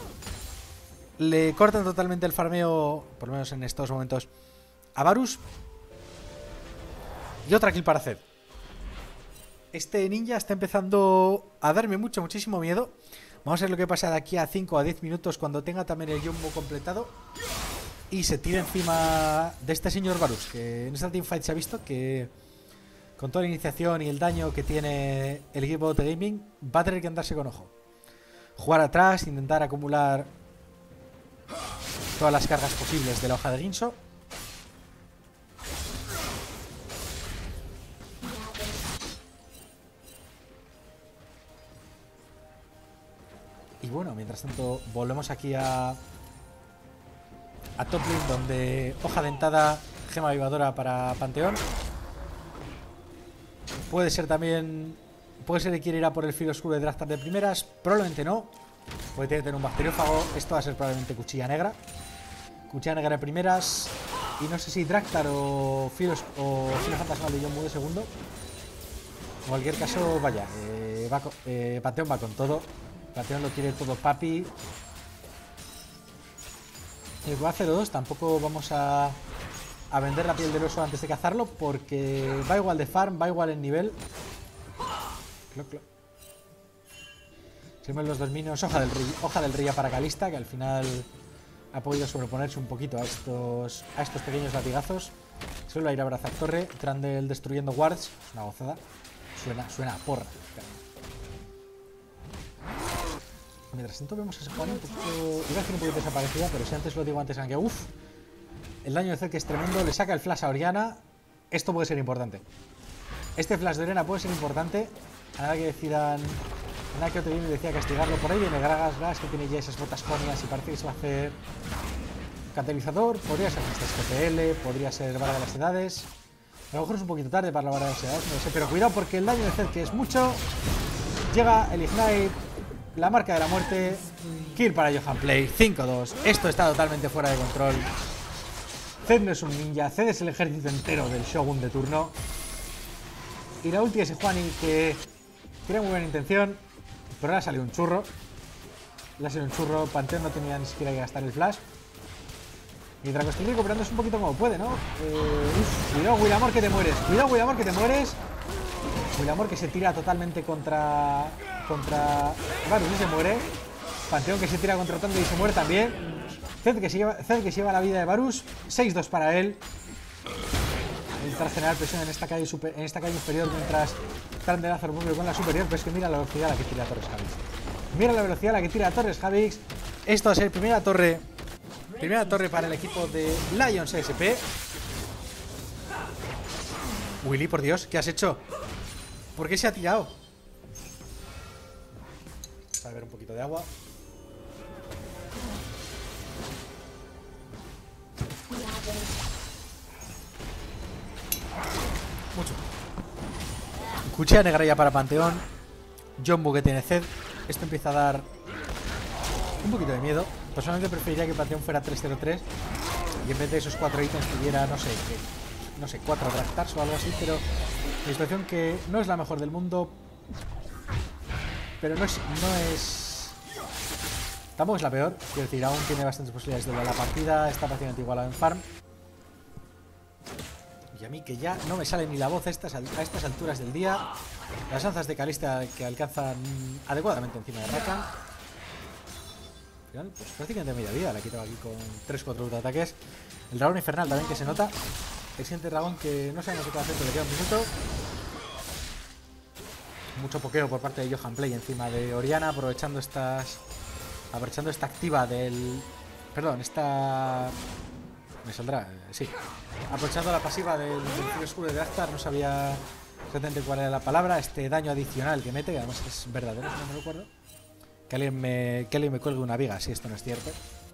Le cortan totalmente el farmeo, por lo menos en estos momentos, a Varus. Y otra kill para Zed. Este ninja está empezando a darme muchísimo miedo. Vamos a ver lo que pasa de aquí a 5 a 10 minutos cuando tenga también el jumbo completado y se tire encima de este señor Varus, que en esta teamfight se ha visto que con toda la iniciación y el daño que tiene el equipo de Gaming va a tener que andarse con ojo. Jugar atrás, intentar acumular todas las cargas posibles de la hoja de Guinso. Y bueno, mientras tanto volvemos aquí a top lane, donde hoja dentada, gema avivadora para Panteón. Puede ser que quiera ir a por el filo oscuro de Draktar de primeras. Probablemente no. Puede tener un bacteriófago. Esto va a ser probablemente cuchilla negra. Cuchilla negra de primeras. Y no sé si Draktar o filo fantasmal de John Woo de segundo. En cualquier caso, vaya, Panteón va con todo. Panteón lo quiere todo papi. Va a 0-2. Tampoco vamos a vender la piel del oso antes de cazarlo, porque va igual de farm, va igual en nivel. Seguimos los dos minions. Hoja del Ría para Calista, que al final ha podido sobreponerse un poquito a estos pequeños latigazos. Solo va a ir a abrazar torre. Trundle destruyendo wards. Es una gozada. Suena a porra. Mientras tanto vemos a Sejuani un poquito, iba a decir un poquito desaparecida, pero si antes lo digo antes que uff, el daño de Zed que es tremendo, le saca el flash a Oriana. Esto puede ser importante. Este flash de Oriana puede ser importante. A nada que decidan, a nada que otro decida castigarlo. Por ahí viene Gragas que tiene ya esas botas conias y parece que se va a hacer catalizador. Podría ser SPL, podría ser vara de las edades. A lo mejor es un poquito tarde para la vara de las edades, no sé, pero cuidado porque el daño de Zed, que es mucho, llega el Ignite. La marca de la muerte. Kill para Johan Play. 5-2. Esto está totalmente fuera de control. Zed no es un ninja. Zed es el ejército entero del Shogun de turno. Y la ulti de Sejuani, que tiene muy buena intención, pero le ha salido un churro. Panteón no tenía ni siquiera que gastar el flash. Y Dracostil recuperándose un poquito como puede, ¿no? Cuidado, Willamor, que te mueres. Willamor que se tira totalmente contra Varus y se muere. Panteón que se tira contra Trundle y se muere también. Zed que se lleva la vida de Varus. 6-2 para él. Intentar generar presión en esta calle inferior mientras Trundle hace el con la superior. Pero es que mira la velocidad a la que tira Torres Javix. Esto va a ser primera torre para el equipo de Lions SP. Willy, por Dios, ¿qué has hecho? ¿Por qué se ha tirado? Vamos a beber un poquito de agua. Mucho. Cuchilla negra ya para Panteón. John Woo que tiene Zed. Esto empieza a dar un poquito de miedo. Personalmente preferiría que Panteón fuera 3-0-3 y en vez de esos 4 ítems tuviera, no sé, 4 Draktars o algo así, pero la situación que no es la mejor del mundo. pero no es tampoco es la peor. Quiero decir, aún tiene bastantes posibilidades de la partida. Está prácticamente igualado en farm. Y a mí que ya no me sale ni la voz a estas alturas del día. Las lanzas de Kalista que alcanzan adecuadamente encima de Rakan. Pues prácticamente media vida. La he quitado aquí con 3-4 ataques. El dragón infernal también que se nota. El siguiente dragón que no sabemos qué puede hacer, pero le queda un minuto. Mucho pokeo por parte de Johan Play encima de Oriana, aprovechando esta activa del... Perdón, esta... Me saldrá, sí. Aprovechando la pasiva del Filo Oscuro de Actar, no sabía exactamente cuál era la palabra. Este daño adicional que mete, que además es verdadero, no me recuerdo. Que alguien me cuelgue una viga, si esto no es cierto.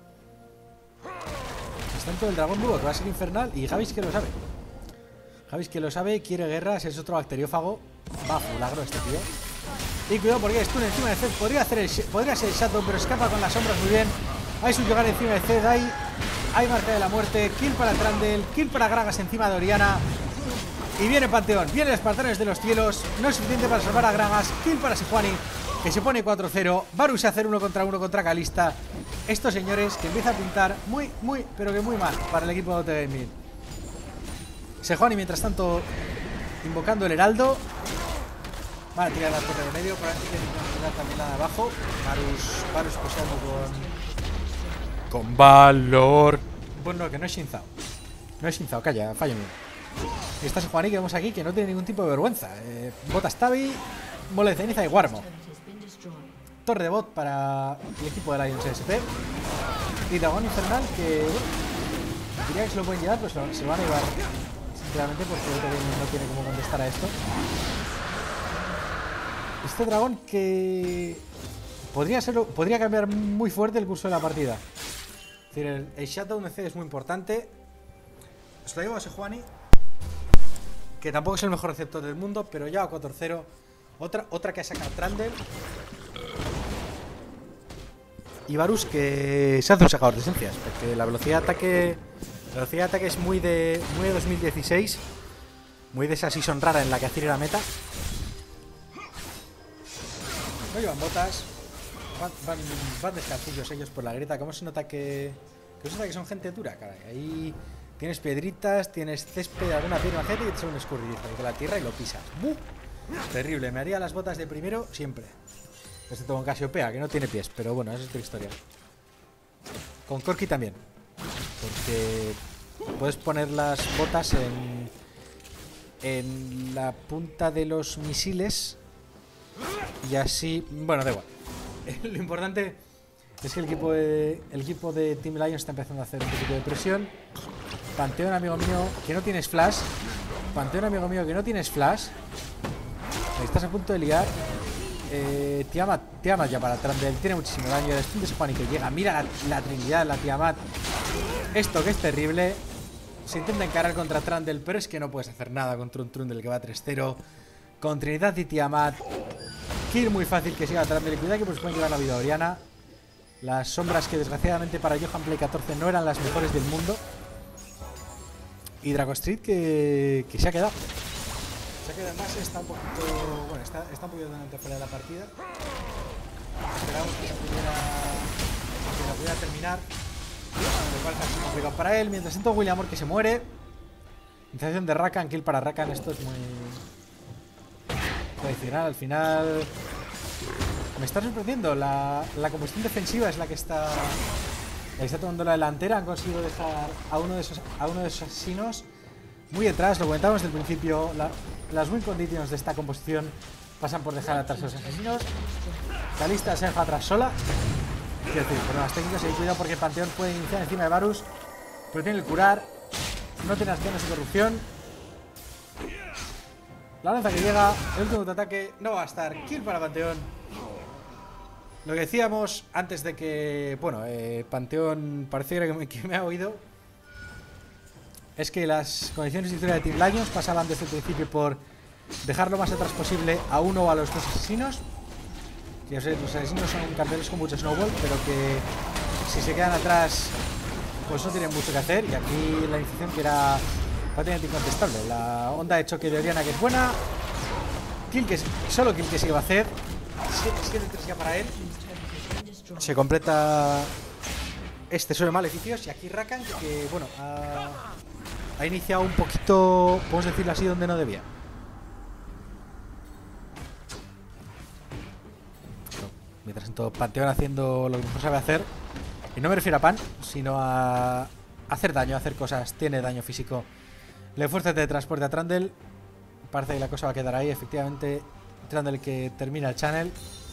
Es tanto el dragón duro que va a ser infernal y Javis que lo sabe. Javis que lo sabe, quiere guerras, es otro bacteriófago. Va fulagro este tío. Y cuidado porque stun encima de Zed. Podría ser el Shadow, pero escapa con las sombras muy bien. Hay su llegar encima de Zed. Hay marca de la muerte. Kill para Trundle. Kill para Gragas encima de Oriana. Y viene Panteón. Vienen los Espartanos de los cielos. No es suficiente para salvar a Gragas. Kill para Sejuani, que se pone 4-0. Varus a hacer 1 contra 1 contra Kalista. Estos señores que empieza a pintar muy, pero que muy mal para el equipo de OT Gaming. Sejuani, mientras tanto, invocando el Heraldo. Van a tirar la torre de medio. Por aquí tienen que tirar también la de abajo. Varus poseando con valor. Bueno, que no es Shinzao. No es Shinzao, calla, fallo mío. Y está Sejuani que vemos aquí que no tiene ningún tipo de vergüenza. Botas Tabi, bola de ceniza y Warmo. Torre de bot para el equipo de Lions SP. Y dragón infernal que diría que se lo pueden llevar, pero se lo van a llevar sinceramente porque no tiene cómo contestar a esto. Este dragón que podría cambiar muy fuerte el curso de la partida. Es decir, el Shutdown de C es muy importante. Os lo llevo a Sejuani, que tampoco es el mejor receptor del mundo, pero ya a 4-0. Otra que ha sacado Trundle. Y Varus que se hace un sacador de esencias, porque la velocidad de ataque es muy de 2016, muy de esa season rara en la que Azir era meta. No llevan botas, van descalcillos ellos por la grieta. ¿Cómo se nota que son gente dura? Caray, ahí tienes piedritas, tienes césped, alguna piedra majete y te echa un escurridizo de la tierra y lo pisas. ¡Buh! Terrible, me haría las botas de primero siempre. Excepto con Casiopea, que no tiene pies, pero bueno, esa es otra historia. Con Corki también, porque puedes poner las botas en la punta de los misiles y así, bueno, da igual. Lo importante es que el equipo de Team Lions está empezando a hacer un poquito de presión. Panteón, amigo mío, que no tienes flash. Panteón, amigo mío, que no tienes flash. Ahí estás a punto de liar. Tiamat ya para Trundle, tiene muchísimo daño. El stun de Sejuani que llega, mira la trinidad, la Tiamat. Esto que es terrible. Se intenta encarar contra Trundle, pero es que no puedes hacer nada contra un Trundle que va 3-0. Con Trinidad y Tiamat, kill muy fácil que siga Trundle. Cuidado que pues pueden llevar la vida a Oriana. Las sombras que desgraciadamente para Johan Play 14 no eran las mejores del mundo. Y Draco Street que se ha quedado. Además está un poquito, bueno, está un poquito delante fuera de la partida. Esperamos que la pudiera terminar, lo cual es complicado para él. Mientras tanto, William Moore que se muere. Iniciación de Rakan, kill para Rakan. Esto es muy tradicional. Al final me está sorprendiendo. La combustión defensiva es la que está tomando la delantera. Han conseguido dejar a uno de esos asesinos muy detrás. Lo comentamos desde el principio. Las win conditions de esta composición pasan por dejar atrás a los asesinos. Kalista se deja atrás sola. Quiero decir, problemas técnicos y cuidado porque el Panteón puede iniciar encima de Varus, pero tiene el curar. No tiene acciones de corrupción. La lanza que llega, el último ataque no va a estar. Kill para Panteón. Lo que decíamos antes de que, bueno, Panteón pareciera que me ha oído. Es que las condiciones de victoria de Team Lions pasaban desde el principio por dejar lo más atrás posible a uno o a los dos asesinos. Ya sé, los asesinos son campeones con mucho snowball, pero que si se quedan atrás pues no tienen mucho que hacer. Y aquí la iniciación que era prácticamente incontestable. La onda de choque de Oriana que es buena. Solo kill que se iba a hacer. 7-3 ya para él. Se completa este suelo de maleficios. Y aquí Rakan, que bueno, ha iniciado un poquito, podemos decirlo así, donde no debía. Mientras tanto, Panteón haciendo lo que mejor sabe hacer. Y no me refiero a pan, sino a hacer daño, a hacer cosas. Tiene daño físico. Le fuerza de transporte a Trundle. Parece que la cosa va a quedar ahí. Efectivamente, Trundle que termina el channel.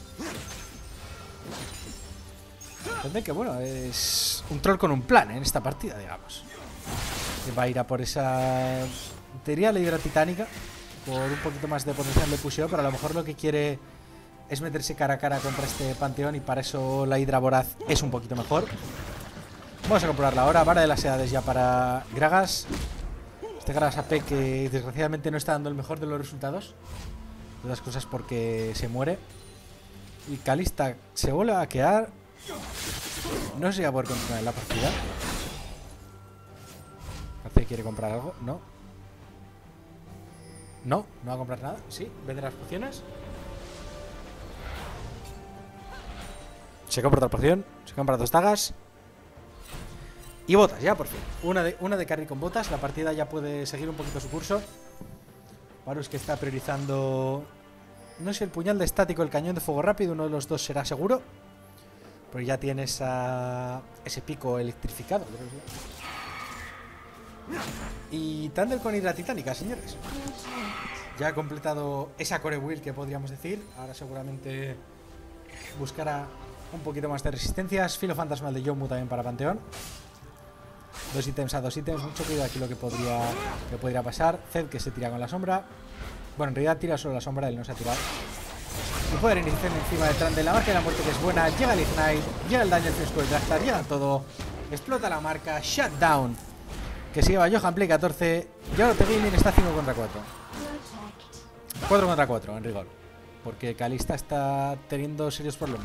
Trundle que bueno, es un troll con un plan en esta partida, digamos. Que va a ir a por esa... Diría la hidra titánica. Por un poquito más de potencial de pusheo. Pero a lo mejor lo que quiere es meterse cara a cara contra este Panteón. Y para eso la hidra voraz es un poquito mejor. Vamos a comprobarla ahora. Vara de las edades ya para Gragas. Este Gragas AP que desgraciadamente no está dando el mejor de los resultados. De las cosas porque se muere. Y Kalista se vuelve a quedar. No sé si va a poder continuar en la partida. Parece que quiere comprar algo. No. No va a comprar nada. Sí, vende las pociones. Se compra otra poción. Se compra 2 dagas. Y botas, ya por fin. Una de carry con botas. La partida ya puede seguir un poquito su curso. Varus que está priorizando... No sé si el puñal de estático o el cañón de fuego rápido. Uno de los dos será seguro. Pero ya tiene ese pico electrificado. Y Trundle con hidra titánica, señores. Ya ha completado esa core build que podríamos decir. Ahora seguramente buscará un poquito más de resistencias. Filo fantasmal de Yomu también para Panteón. 2 ítems a 2 ítems. Mucho cuidado aquí lo que podría pasar. Zed que se tira con la sombra. Bueno, en realidad tira solo la sombra, él no se ha tirado. Y poder iniciar encima de Trundle. La marca de la muerte que es buena. Llega el Ignite. Llega el daño del fresco de Drastar. Llega todo. Explota la marca. Shutdown. Que se lleva Johan Play 14. Y ahora Gaming está 5 contra 4. 4 contra 4 en rigor. Porque Kalista está teniendo serios problemas.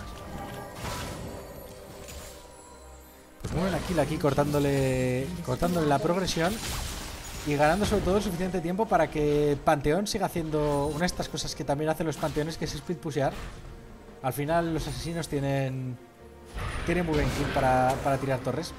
Pues mueven aquí cortándole la progresión. Y ganando sobre todo suficiente tiempo para que Panteón siga haciendo una de estas cosas que también hacen los Panteones, que es speed pushear. Al final los asesinos tienen muy buen kill para tirar torres.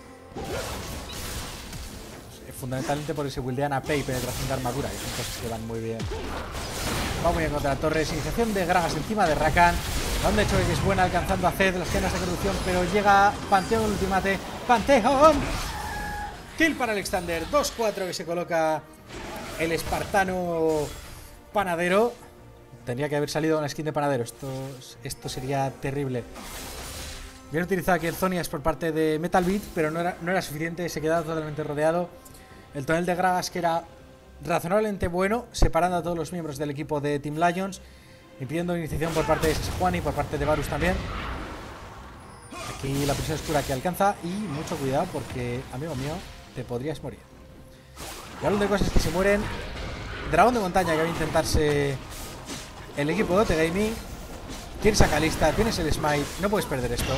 Fundamentalmente porque se buildean AP y penetración de armadura. Y son cosas que van muy bien. Va muy bien contra torres. Iniciación de Gragas encima de Rakan. Donde hecho que es buena alcanzando a Zed las cadenas de conducción. Pero llega Panteón el ultimate. ¡Panteón! Kill para Alexander. 2-4 que se coloca el espartano panadero. Tendría que haber salido una skin de panadero. Esto sería terrible. Bien utilizado aquí el Zonias por parte de Metal Beat, pero no era suficiente. Se quedaba totalmente rodeado. El tonel de Gragas que era razonablemente bueno, separando a todos los miembros del equipo de Team Lions, impidiendo iniciación por parte de Sejuani y por parte de Varus también. Aquí la prisión oscura que alcanza y mucho cuidado porque, amigo mío, te podrías morir. Y hablando de cosas que se mueren, dragón de montaña que va a intentarse el equipo de OT Gaming. Tienes a Kalista, tienes el Smite, no puedes perder esto.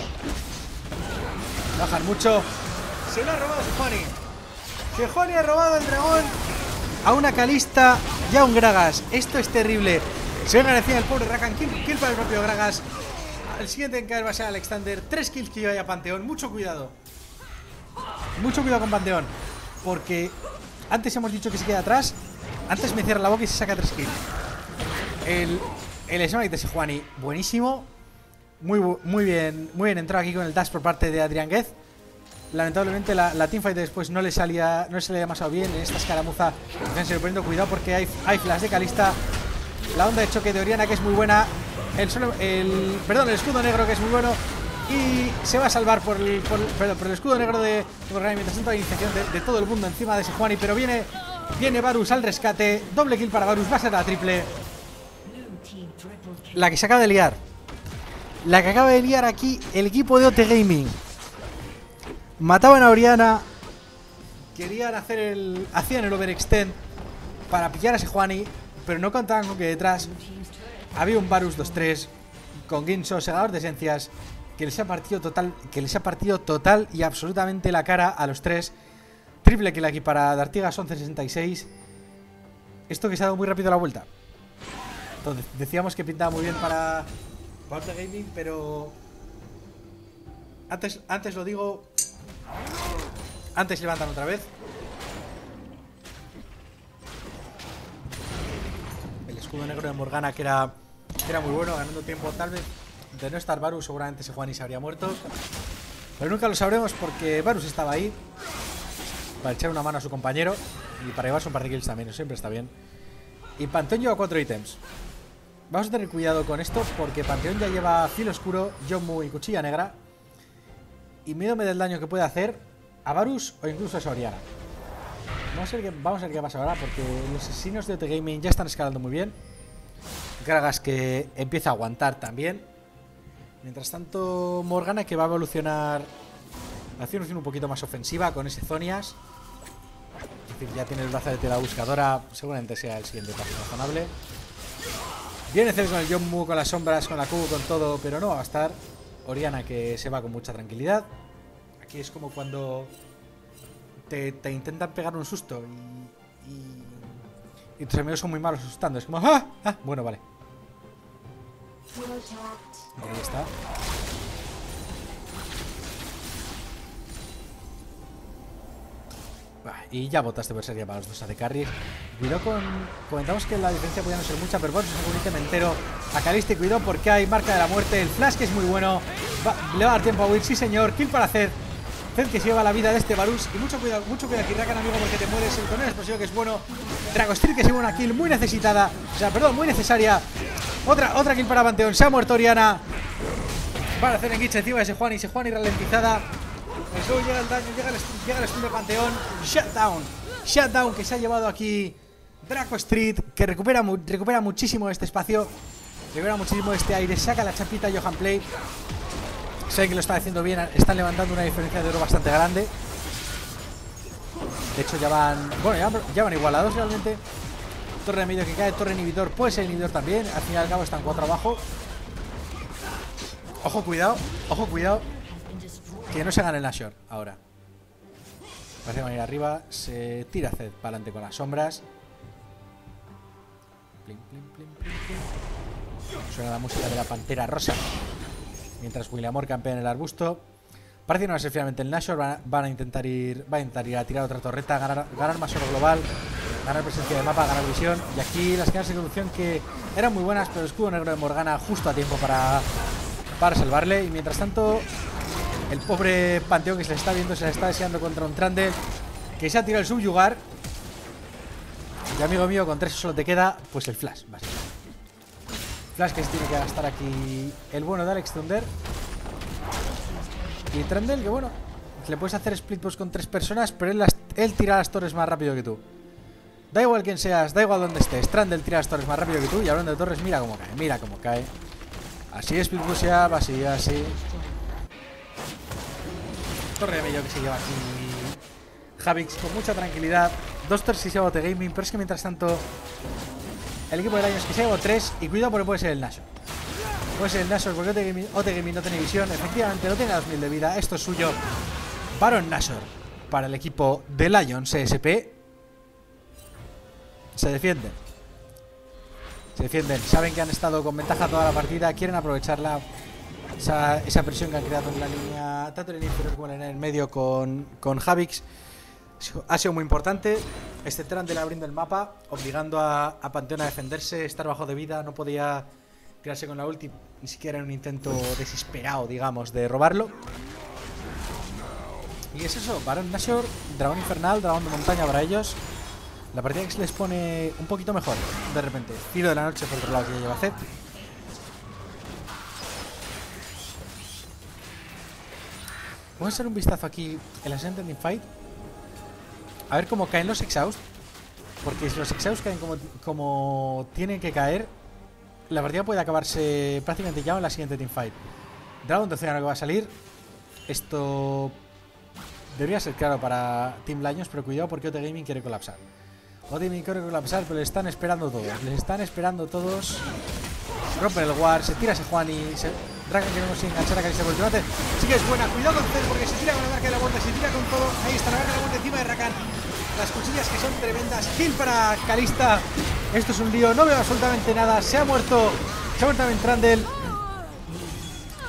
Bajan mucho. Se lo ha robado Sejuani. Sejuani ha robado el dragón a una Kalista y a un Gragas. Esto es terrible. Se ve encima el pobre Rakan. Kill para el propio Gragas. El siguiente en caer va a ser Alexander. 3 kills que lleva ya Panteón. Mucho cuidado. Mucho cuidado con Panteón. Porque antes hemos dicho que se queda atrás. Antes me cierra la boca y se saca 3 kills. El Smite de Sejuani, buenísimo. Muy bien entrado aquí con el dash por parte de Adrian Guez. Lamentablemente la teamfight después no le salía demasiado bien. En esta escaramuza están poniendo cuidado porque hay flash de Kalista. La onda de choque de Oriana que es muy buena. El escudo negro que es muy bueno. Y se va a salvar por el escudo negro de Gorgani. Mientras tanto hay iniciación de todo el mundo encima de Sejuani. Pero viene Varus al rescate. Doble kill para Varus, va a ser la triple. La que se acaba de liar. La que acaba de liar aquí el equipo de OT Gaming. Mataban a Oriana. Hacían el overextend para pillar a Sejuani, pero no contaban con que detrás había un Varus 2-3 con Guinsoo, segador de esencias, que les ha partido total y absolutamente la cara a los tres. Triple kill aquí para D'Artigas, 11-66. Esto que se ha dado muy rápido la vuelta. Entonces, decíamos que pintaba muy bien para Para OT Gaming, pero... Antes lo digo... Antes levantan otra vez. El escudo negro de Morgana, que era muy bueno, ganando tiempo. Tal vez de no estar Varus, seguramente Sejuani se habría muerto. Pero nunca lo sabremos porque Varus estaba ahí para echar una mano a su compañero y para llevarse un par de kills también, siempre está bien. Y Panteón lleva 4 ítems. Vamos a tener cuidado con esto porque Panteón ya lleva Filo Oscuro, Yomu y Cuchilla Negra. Y miedo del daño que puede hacer a Varus o incluso a Soriana. Vamos a ver qué pasa ahora porque los asesinos de OT Gaming ya están escalando muy bien. Gragas que empieza a aguantar también. Mientras tanto, Morgana que va a evolucionar hacia una opción un poquito más ofensiva con ese Zonias. Es decir, ya tiene el brazo de la buscadora. Seguramente sea el siguiente paso razonable. Viene Zeus con el Yomu, con las sombras, con la Q, con todo, pero no va a estar. Oriana que se va con mucha tranquilidad. Aquí es como cuando te intentan pegar un susto y tus amigos son muy malos asustando. Es como, ¡ah! ¡Ah! Bueno, vale. Ahí está. Y ya botaste por sería para los dos AD Carries. Cuidado con... Comentamos que la diferencia podía no ser mucha, pero bueno, es un ítem entero a Caliste. Cuidado porque hay marca de la muerte. El flash que es muy bueno. Le va a dar tiempo a Will, sí señor. Kill para Zed. Zed que se lleva la vida de este Varus. Y mucho cuidado aquí, Rakan, amigo, porque te mueres. El torneo explosivo que es bueno. Dragostreet que se lleva una kill muy necesitada. O sea, perdón, muy necesaria. Otra kill para Panteón. Se ha muerto Oriana. Para hacer enguiche encima de Sejuani. Sejuani ralentizada. Luego llega el daño, llega el stun de Panteón. Shutdown que se ha llevado aquí Dragostreet, que recupera muchísimo este espacio. Recupera muchísimo este aire. Saca la chapita Johan Play. Sé que lo está haciendo bien. Están levantando una diferencia de oro bastante grande. De hecho ya van... Bueno, ya van igualados realmente. Torre de medio que cae, torre inhibidor. Puede ser inhibidor también. Al fin y al cabo están 4 abajo. Ojo, cuidado. Que no se gane el Nashor ahora. Parece que van a ir arriba. Se tira Zed para adelante con las sombras. Plim, plim, plim, plim, plim. Suena la música de la pantera rosa. Mientras Williamor campea en el arbusto. Parece que no va a ser finalmente el Nashor. Va a intentar ir a tirar otra torreta. Ganar más oro global. Ganar presencia de mapa. Ganar visión. Y aquí las cadenas de evolución que eran muy buenas. Pero el escudo negro de Morgana justo a tiempo para salvarle. Y mientras tanto... El pobre Panteón que se le está viendo, se le está deseando contra un Trundle que se ha tirado el subyugar. Y amigo mío, con 3 solo te queda pues el flash, básicamente. Flash que se tiene que gastar aquí el bueno de Alex Thunder. Y Trundle que bueno, le puedes hacer split push con 3 personas, pero él tira las torres más rápido que tú. Da igual quién seas, da igual dónde estés, Trundle tira las torres más rápido que tú. Y hablando de torres, mira cómo cae. Así es split push up, así. Torre de medio que se lleva aquí Javix con mucha tranquilidad. 2 torres y se lleva OT Gaming. Pero es que mientras tanto el equipo de Lions que se lleva 3. Y cuidado porque puede ser el Nashor. Puede ser el Nashor porque OT Gaming no tiene visión. Efectivamente no tiene 2000 de vida. Esto es suyo. Baron Nashor para el equipo de Lions ESP. Se defienden. Saben que han estado con ventaja toda la partida. Quieren aprovecharla. Esa presión que han creado en la línea, tanto en el inferior como en el medio con Javix, ha sido muy importante. Este Trundle abriendo el mapa, obligando a Panteón a defenderse, estar bajo de vida, no podía quedarse con la ulti, ni siquiera en un intento desesperado, digamos, de robarlo. Y es eso, Baron Nashor, dragón infernal, dragón de montaña para ellos. La partida que se les pone un poquito mejor, de repente. Tiro de la noche por otro lado que ya lleva Zed. Vamos a hacer un vistazo aquí en la Ascending Fight. A ver cómo caen los Exhaust. Porque si los Exhaust caen como tienen que caer, la partida puede acabarse prácticamente ya en la siguiente teamfight. Dragon tercero que va a salir. Esto debería ser claro para Team Lions, pero cuidado porque OT Gaming quiere colapsar. OT Gaming quiere colapsar, pero le están esperando todos. Rompe el War, se tira Sejuani. Rakan que no consigue enganchar a Calista por el debate. Sí que es buena, cuidado con Zed porque se tira con la marca de la vuelta, se tira con todo. Ahí está la marca de la vuelta encima de Rakan. Las cuchillas que son tremendas. Kill para Calista. Esto es un lío, no veo absolutamente nada. Se ha muerto también Trundle.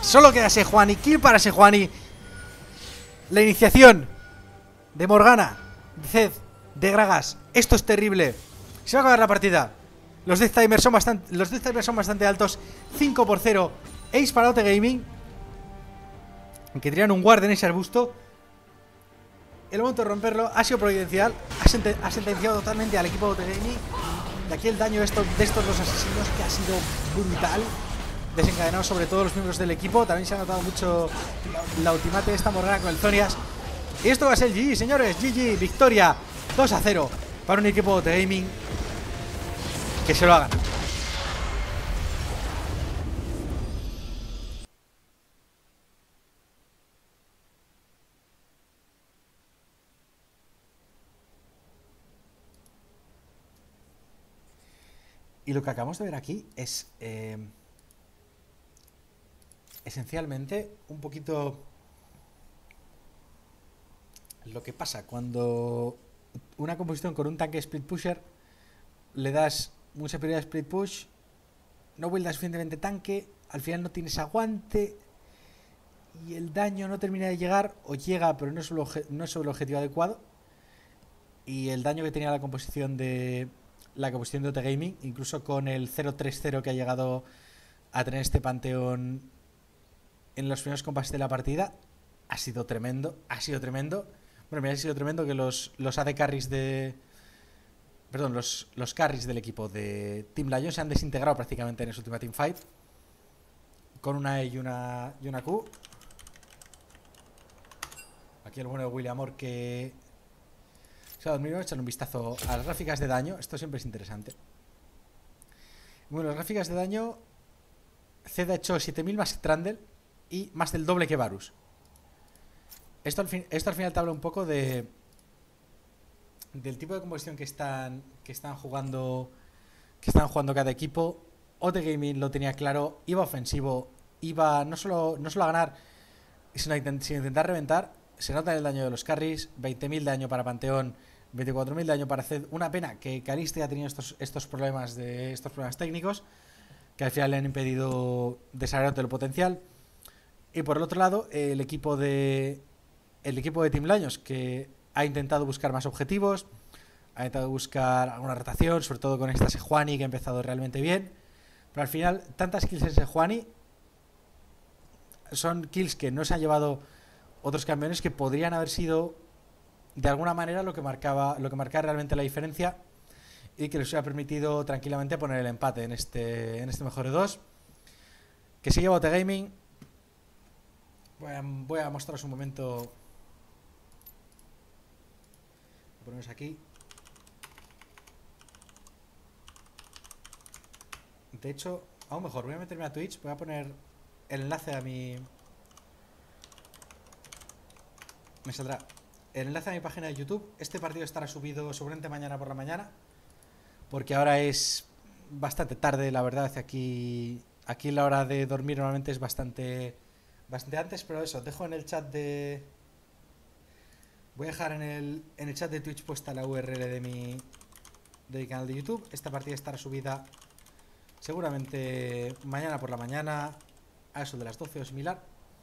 Solo queda Sejuani. Kill para Sejuani. La iniciación de Morgana, de Zed, de Gragas. Esto es terrible. Se va a acabar la partida. Los death timers son bastante altos. 5-0. Ace para OT Gaming, que tiran un guard en ese arbusto. El momento de romperlo ha sido providencial. Ha sentenciado totalmente al equipo de OT Gaming. De aquí el daño de estos dos asesinos, que ha sido brutal, desencadenado sobre todos los miembros del equipo. También se ha notado mucho la ultimate de esta Morgana con el Zonias. Y esto va a ser GG, señores. GG, victoria 2-0 para un equipo de OT Gaming que se lo hagan. Y lo que acabamos de ver aquí es esencialmente un poquito lo que pasa cuando una composición con un tanque split pusher le das mucha prioridad a split push, no buildas suficientemente tanque, al final no tienes aguante y el daño no termina de llegar, o llega pero no es sobre el objetivo adecuado. Y el daño que tenía la composición de OT Gaming, incluso con el 0-3-0 que ha llegado a tener este panteón en los primeros compases de la partida, ha sido tremendo. Bueno, me ha sido tremendo que los AD carries los carries del equipo de Team Lion se han desintegrado prácticamente en ese último teamfight, con una E y una Q. Aquí el bueno de William Moore, que se ha dormido. Echan un vistazo a las gráficas de daño. Esto siempre es interesante. Bueno, las gráficas de daño. Zed ha hecho 7000 más Trundle y más del doble que Varus. Esto al final te habla un poco del tipo de composición que están jugando cada equipo. OT Gaming lo tenía claro, iba ofensivo, iba no solo a ganar, sino intentar reventar. Se nota en el daño de los carries, 20.000 de daño para Panteón, 24.000 de daño para Zed. Una pena que Caliste ha tenido estos problemas técnicos, que al final le han impedido desarrollar todo el potencial. Y por el otro lado, el equipo de Team Lions, que ha intentado buscar más objetivos, ha intentado buscar alguna rotación, sobre todo con esta Sejuani, que ha empezado realmente bien. Pero al final, tantas kills en Sejuani son kills que no se han llevado otros campeones, que podrían haber sido de alguna manera lo que marcaba realmente la diferencia, y que les hubiera permitido tranquilamente poner el empate en este mejor de dos, que se lleva OT Gaming. Voy a mostraros un momento. Lo ponemos aquí. De hecho, aún mejor, voy a meterme a Twitch. Voy a poner el enlace a mi... Me saldrá el enlace a mi página de YouTube. Este partido estará subido seguramente mañana por la mañana, porque ahora es bastante tarde, la verdad. Aquí la hora de dormir normalmente es bastante antes, pero eso, dejo en el chat de... Voy a dejar en el chat de Twitch puesta la URL de mi canal de YouTube. Esta partida estará subida seguramente mañana por la mañana, a eso de las 12 o similar.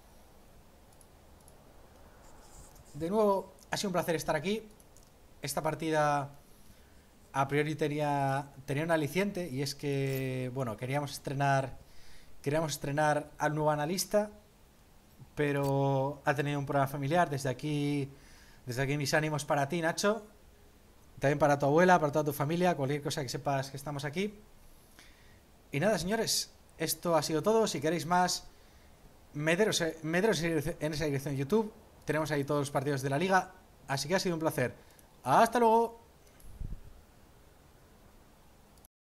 De nuevo, ha sido un placer estar aquí. Esta partida a priori tenía un aliciente, y es que, bueno, queríamos estrenar al nuevo analista, pero ha tenido un problema familiar. Desde aquí mis ánimos para ti, Nacho, también para tu abuela, para toda tu familia, cualquier cosa que sepas que estamos aquí. Y nada, señores, esto ha sido todo. Si queréis más, meteros en esa dirección de YouTube. Tenemos ahí todos los partidos de la liga. Así que ha sido un placer. ¡Hasta luego!